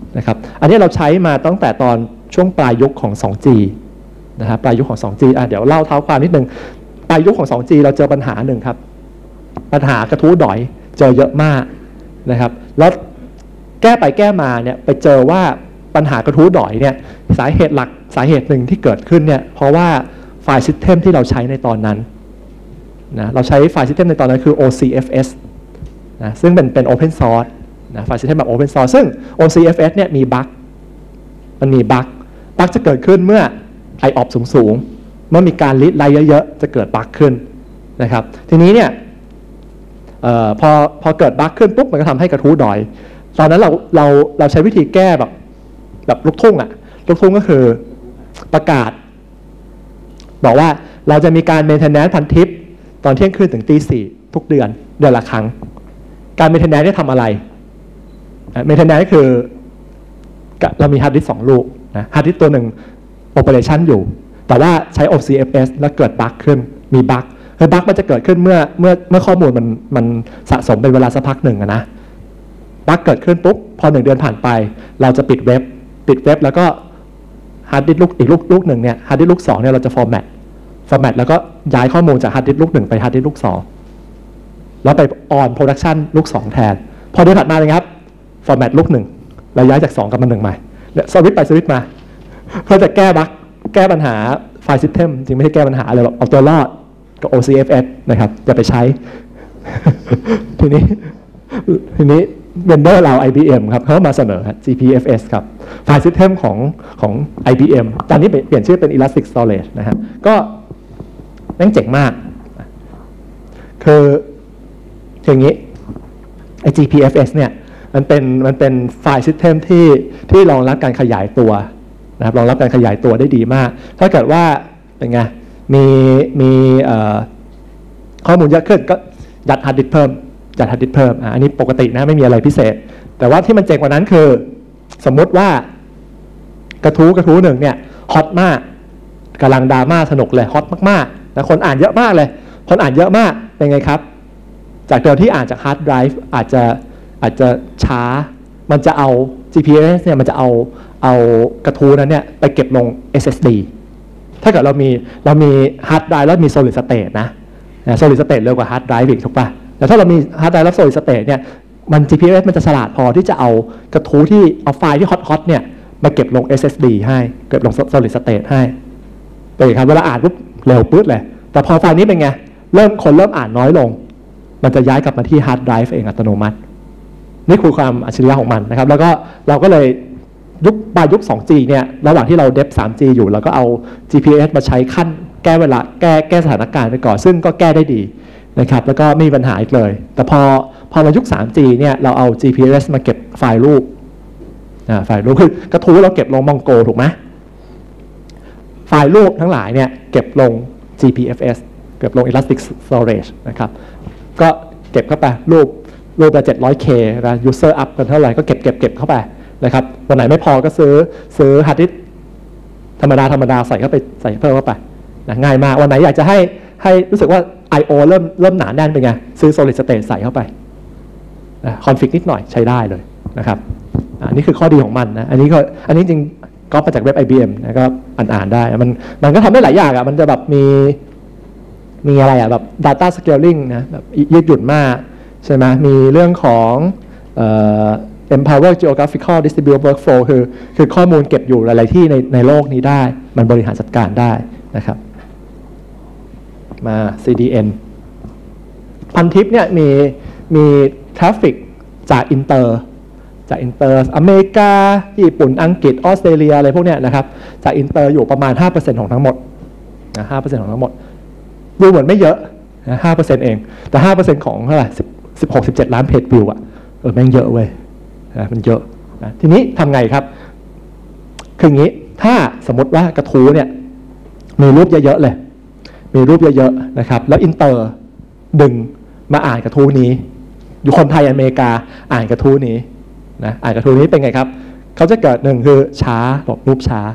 นะครับอันนี้เราใช้มาตั้งแต่ตอนช่วงปลายยุคของ ทู จี นะครับปลายยุคของ ทู จี อ่ะเดี๋ยวเล่าเท้าความนิดนึงปลายยุคของ ทู จี เราเจอปัญหาหนึ่งครับปัญหากระทู้ดอยเจอเยอะมากนะครับแล้วแก้ไปแก้มาเนี่ยไปเจอว่าปัญหากระทู้ดอยเนี่ยสาเหตุหลักสาเหตุหนึ่งที่เกิดขึ้นเนี่ยเพราะว่าไฟล์ซิสเต็มที่เราใช้ในตอนนั้นนะเราใช้ไฟล์ซิสเต็มในตอนนั้นคือ โอ ซี เอฟ เอส นะซึ่งเป็นเป็น Open Source นะไฟล์ซิสเต็มแบบ Open Source ซึ่ง โอ ซี เอฟ เอส เนี่ยมีบั๊กมันมีบั๊กบั๊กจะเกิดขึ้นเมื่อ ไอ โอ พี สูงๆเมื่อมีการรีดไลท์เยอะๆจะเกิดบั๊กขึ้นนะครับทีนี้เนี่ยเอ่อพอพอเกิดบั๊กขึ้นปุ๊บมันก็ทำให้กระทู้ดอยตอนนั้นเราเราเราใช้วิธีแก้แบบแบบลูกทุ่งอะลูกทุ่งก็คือประกาศบอกว่าเราจะมีการเมนเทนแนนซ์พันทิปตอนเที่ยงคืนถึงตีสี่ทุกเดือนเดือนละครั้งการเมนเทนแนนซ์ได้ทำอะไรเมนเทนแนนซ์คือเรามีฮาร์ดดิสก์สองลูกนะฮาร์ดดิสก์ตัวหนึ่งโอเปอเรชันอยู่แต่ว่าใช้ โอ ซี เอฟ เอส แล้วเกิดบั๊กขึ้นมีบั๊กคือบั๊กมันจะเกิดขึ้นเมื่อเมื่อเมื่อข้อมูลมันมันสะสมเป็นเวลาสักพักหนึ่งนะบั๊กเกิดขึ้นปุ๊บพอหนึ่งเดือนผ่านไปเราจะปิดเว็บปิดเว็บแล้วก็ฮาร์ดดิสก์ลูกอีกลูกลูกหนึ่งเนี่ยฮาร์ดดิสก์ลูกสองเนี่ยเราจะฟอร์แมตฟอร์แมตแล้วก็ย้ายข้อมูลจากฮาร์ดดิสก์ลูกหนึ่งไปฮาร์ดดิสก์ลูกสองแล้วไปออนโปรดักชันลูกสองแทนพอเดือนถัดมาเลยครับฟอร์แมตลูกหนึ่งเราย้ายจากสองกลับมาหนึ่งใหม่เนี่ยสวิตช์ไปสวิตช์มาเพื่อจะแก้บั๊กแก้ปัญหาไฟล์ซิสเต็มจริงไม่ใช่แก้ปัญหาเลยแบบเอาตัวรอดกับ โอ ซี เอฟ เอส นะครับอย่าไปใช้ ทีนี้ทีนี้เวนเดอร์เรา ไอ บี เอ็ม ครับเขามาเสนอ จี พี เอฟ เอส ครับไฟล์ซิสเต็มของของ ไอ บี เอ็ม ตอนนี้เปลี่ยนชื่อเป็น Elastic Storage นะฮะก็แม่งเจ๋งมากคืออย่างนี้ไอ จี พี เอฟ เอส เนี่ยมันเป็นมันเป็นไฟล์ซิสเต็มที่ที่รองรับการขยายตัวนะครับรองรับการขยายตัวได้ดีมากถ้าเกิดว่าเป็นไงมีมีข้อมูลเยอะขึ้นก็ยัดฮาร์ดดิสก์เพิ่มยัดฮาร์ดดิสก์เพิ่มอันนี้ปกตินะไม่มีอะไรพิเศษแต่ว่าที่มันเจ๋งกว่านั้นคือสมมุติว่ากระทู้กระทู้หนึ่งเนี่ยฮอตมากกำลังดราม่าสนุกเลยฮอตมากๆแต่คนอ่านเยอะมากเลยคนอ่านเยอะมากเป็นไงครับจากเดิมที่อ่านจากฮาร์ดไดรฟ์อาจจะอาจจะช้ามันจะเอา จี พี เอส เนี่ยมันจะเอาเอากระทู้นั้นเนี่ยไปเก็บลง เอส เอส ดี ถ้าเกิดเรามีเรามีฮาร์ดไดรฟ์แล้วมี solid state นะ solid state เร็วกว่าฮาร์ดไดรฟ์อีกถูกป่ะแต่ถ้าเรามีฮาร์ดไดรฟ์แล้ว solid state เนี่ยมัน จี พี เอส มันจะฉลาดพอที่จะเอากระทู้ที่เอาไฟล์ที่ฮอตๆเนี่ยมาเก็บลง เอส เอส ดี ให้เก็บลง solid state ให้เป็นครับเวลาอ่านปุ๊บเร็วปื๊ดเลยแต่พอไฟล์นี้เป็นไงเริ่มคนเริ่มอ่านน้อยลงมันจะย้ายกลับมาที่ฮาร์ดไดรฟ์เองอัตโนมัตินี่คือความอัจฉริยะของมันนะครับแล้วก็เราก็เลยยุคปลายยุค ทู จี เนี่ยระหว่างที่เราเดฟ ทรีจี อยู่เราก็เอา จี พี เอส มาใช้ขั้นแก้เวลาแก้แก้สถานการณ์ไปก่อนซึ่งก็แก้ได้ดีนะครับแล้วก็ไม่มีปัญหาอีกเลยแต่พอพอมายุค ทรีจี เนี่ยเราเอา จี พี เอส มาเก็บไฟล์รูปไฟล์รูปคือกระทู้เราเก็บลง Mongo ถูกไหมไฟล์รูปทั้งหลายเนี่ยเก็บลง จี พี เอฟ เอส เก็บลง Elastic Storage นะครับก็เก็บเข้าไปรูปรูปละ เจ็ดร้อยเค นะ user up กันเท่าไหร่ก็เก็บเก็บเก็บเข้าไปนะครับวันไหนไม่พอก็ซื้อซื้อฮาร์ดดิสก์ธรรมดาธรรมดาใส่เข้าไปใส่เพิ่มเข้าไปนะง่ายมากวันไหนอยากจะให้ให้รู้สึกว่า ไอ โอ เริ่มเริ่มหนาแน่นเป็นไงซื้อ solid state ใส่เข้าไปนะคอนฟิกนิดหน่อยใช้ได้เลยนะครับอันนี้คือข้อดีของมันนะอันนี้ก็อันนี้จริงก็มาจากเว็บ ไอ บี เอ็ม นะก็อ่านๆได้มันมันก็ทำได้หลายอย่างอ่ะมันจะแบบมีมีอะไรอ่ะแบบ data scaling นะแบบยืดหยุ่นมากใช่ไหมมีเรื่องของเอ่อ empower geographical distributed workflow คือคือข้อมูลเก็บอยู่หลายๆที่ในในโลกนี้ได้มันบริหารจัดการได้นะครับมา ซี ดี เอ็น พันทิปเนี่ยมีมีทราฟฟิกจากอินเตอร์จากอินเตอร์อเมริกาญี่ปุ่นอังกฤษออสเตรเลียอะไรพวกเนี้ยนะครับจากอินเตอร์อยู่ประมาณ ห้าเปอร์เซ็นต์ ของทั้งหมดนะ ห้าเปอร์เซ็นต์ ของทั้งหมดดูเหมือนไม่เยอะนะ ห้าเปอร์เซ็นต์ เองแต่ ห้าเปอร์เซ็นต์ ของเท่าไหร่สิบหก สิบเจ็ดล้านเพจวิวอ่ะเออแม่งเยอะเว้ยนะมันเยอะนะทีนี้ทำไงครับคืออย่างนี้ถ้าสมมติว่ากระทู้เนี่ยมีรูปเยอะๆเลยมีรูปเยอะๆนะครับแล้วอินเตอร์ดึงมาอ่านกระทู้นี้อยู่คนไทยอเมริกาอ่านกระทู้นี้นะอ่านกระทู้นี้เป็นไงครับเขาจะเกิดหนึ่งคือช้าบอกรูปช้า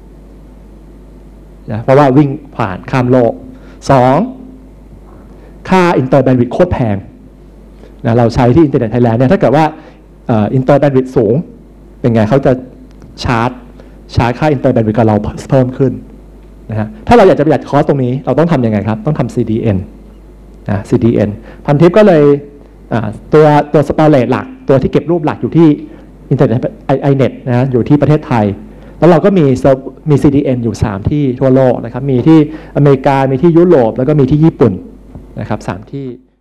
นะเพราะว่าวิ่งผ่านข้ามโลกสองค่าอินเตอร์แบนด์วิดต์โคตรแพงนะเราใช้ที่อินเทอร์เน็ตไทยแลนด์เนี่ยถ้าเกิดว่าอินเตอร์แบนด์วิดต์สูงเป็นไงเขาจะชาร์จชาร์จค่าอินเตอร์แบนด์วิดท์กับเราเพิ่มขึ้นนะฮะถ้าเราอยากจะประหยัดคอสตรงนี้เราต้องทำยังไงครับต้องทำ ซี ดี เอ็น นะ ซี ดี เอ็น พันทิปก็เลยตัวตัวสตอเรจหลักตัวที่เก็บรูปหลักอยู่ที่อินเทอร์เน็ตไอเน็ตนะอยู่ที่ประเทศไทยแล้วเราก็มีมี ซี ดี เอ็น อยู่สามที่ทั่วโลกนะครับมีที่อเมริกามีที่ยุโรปแล้วก็มีที่ญี่ปุ่นนะครับสามที่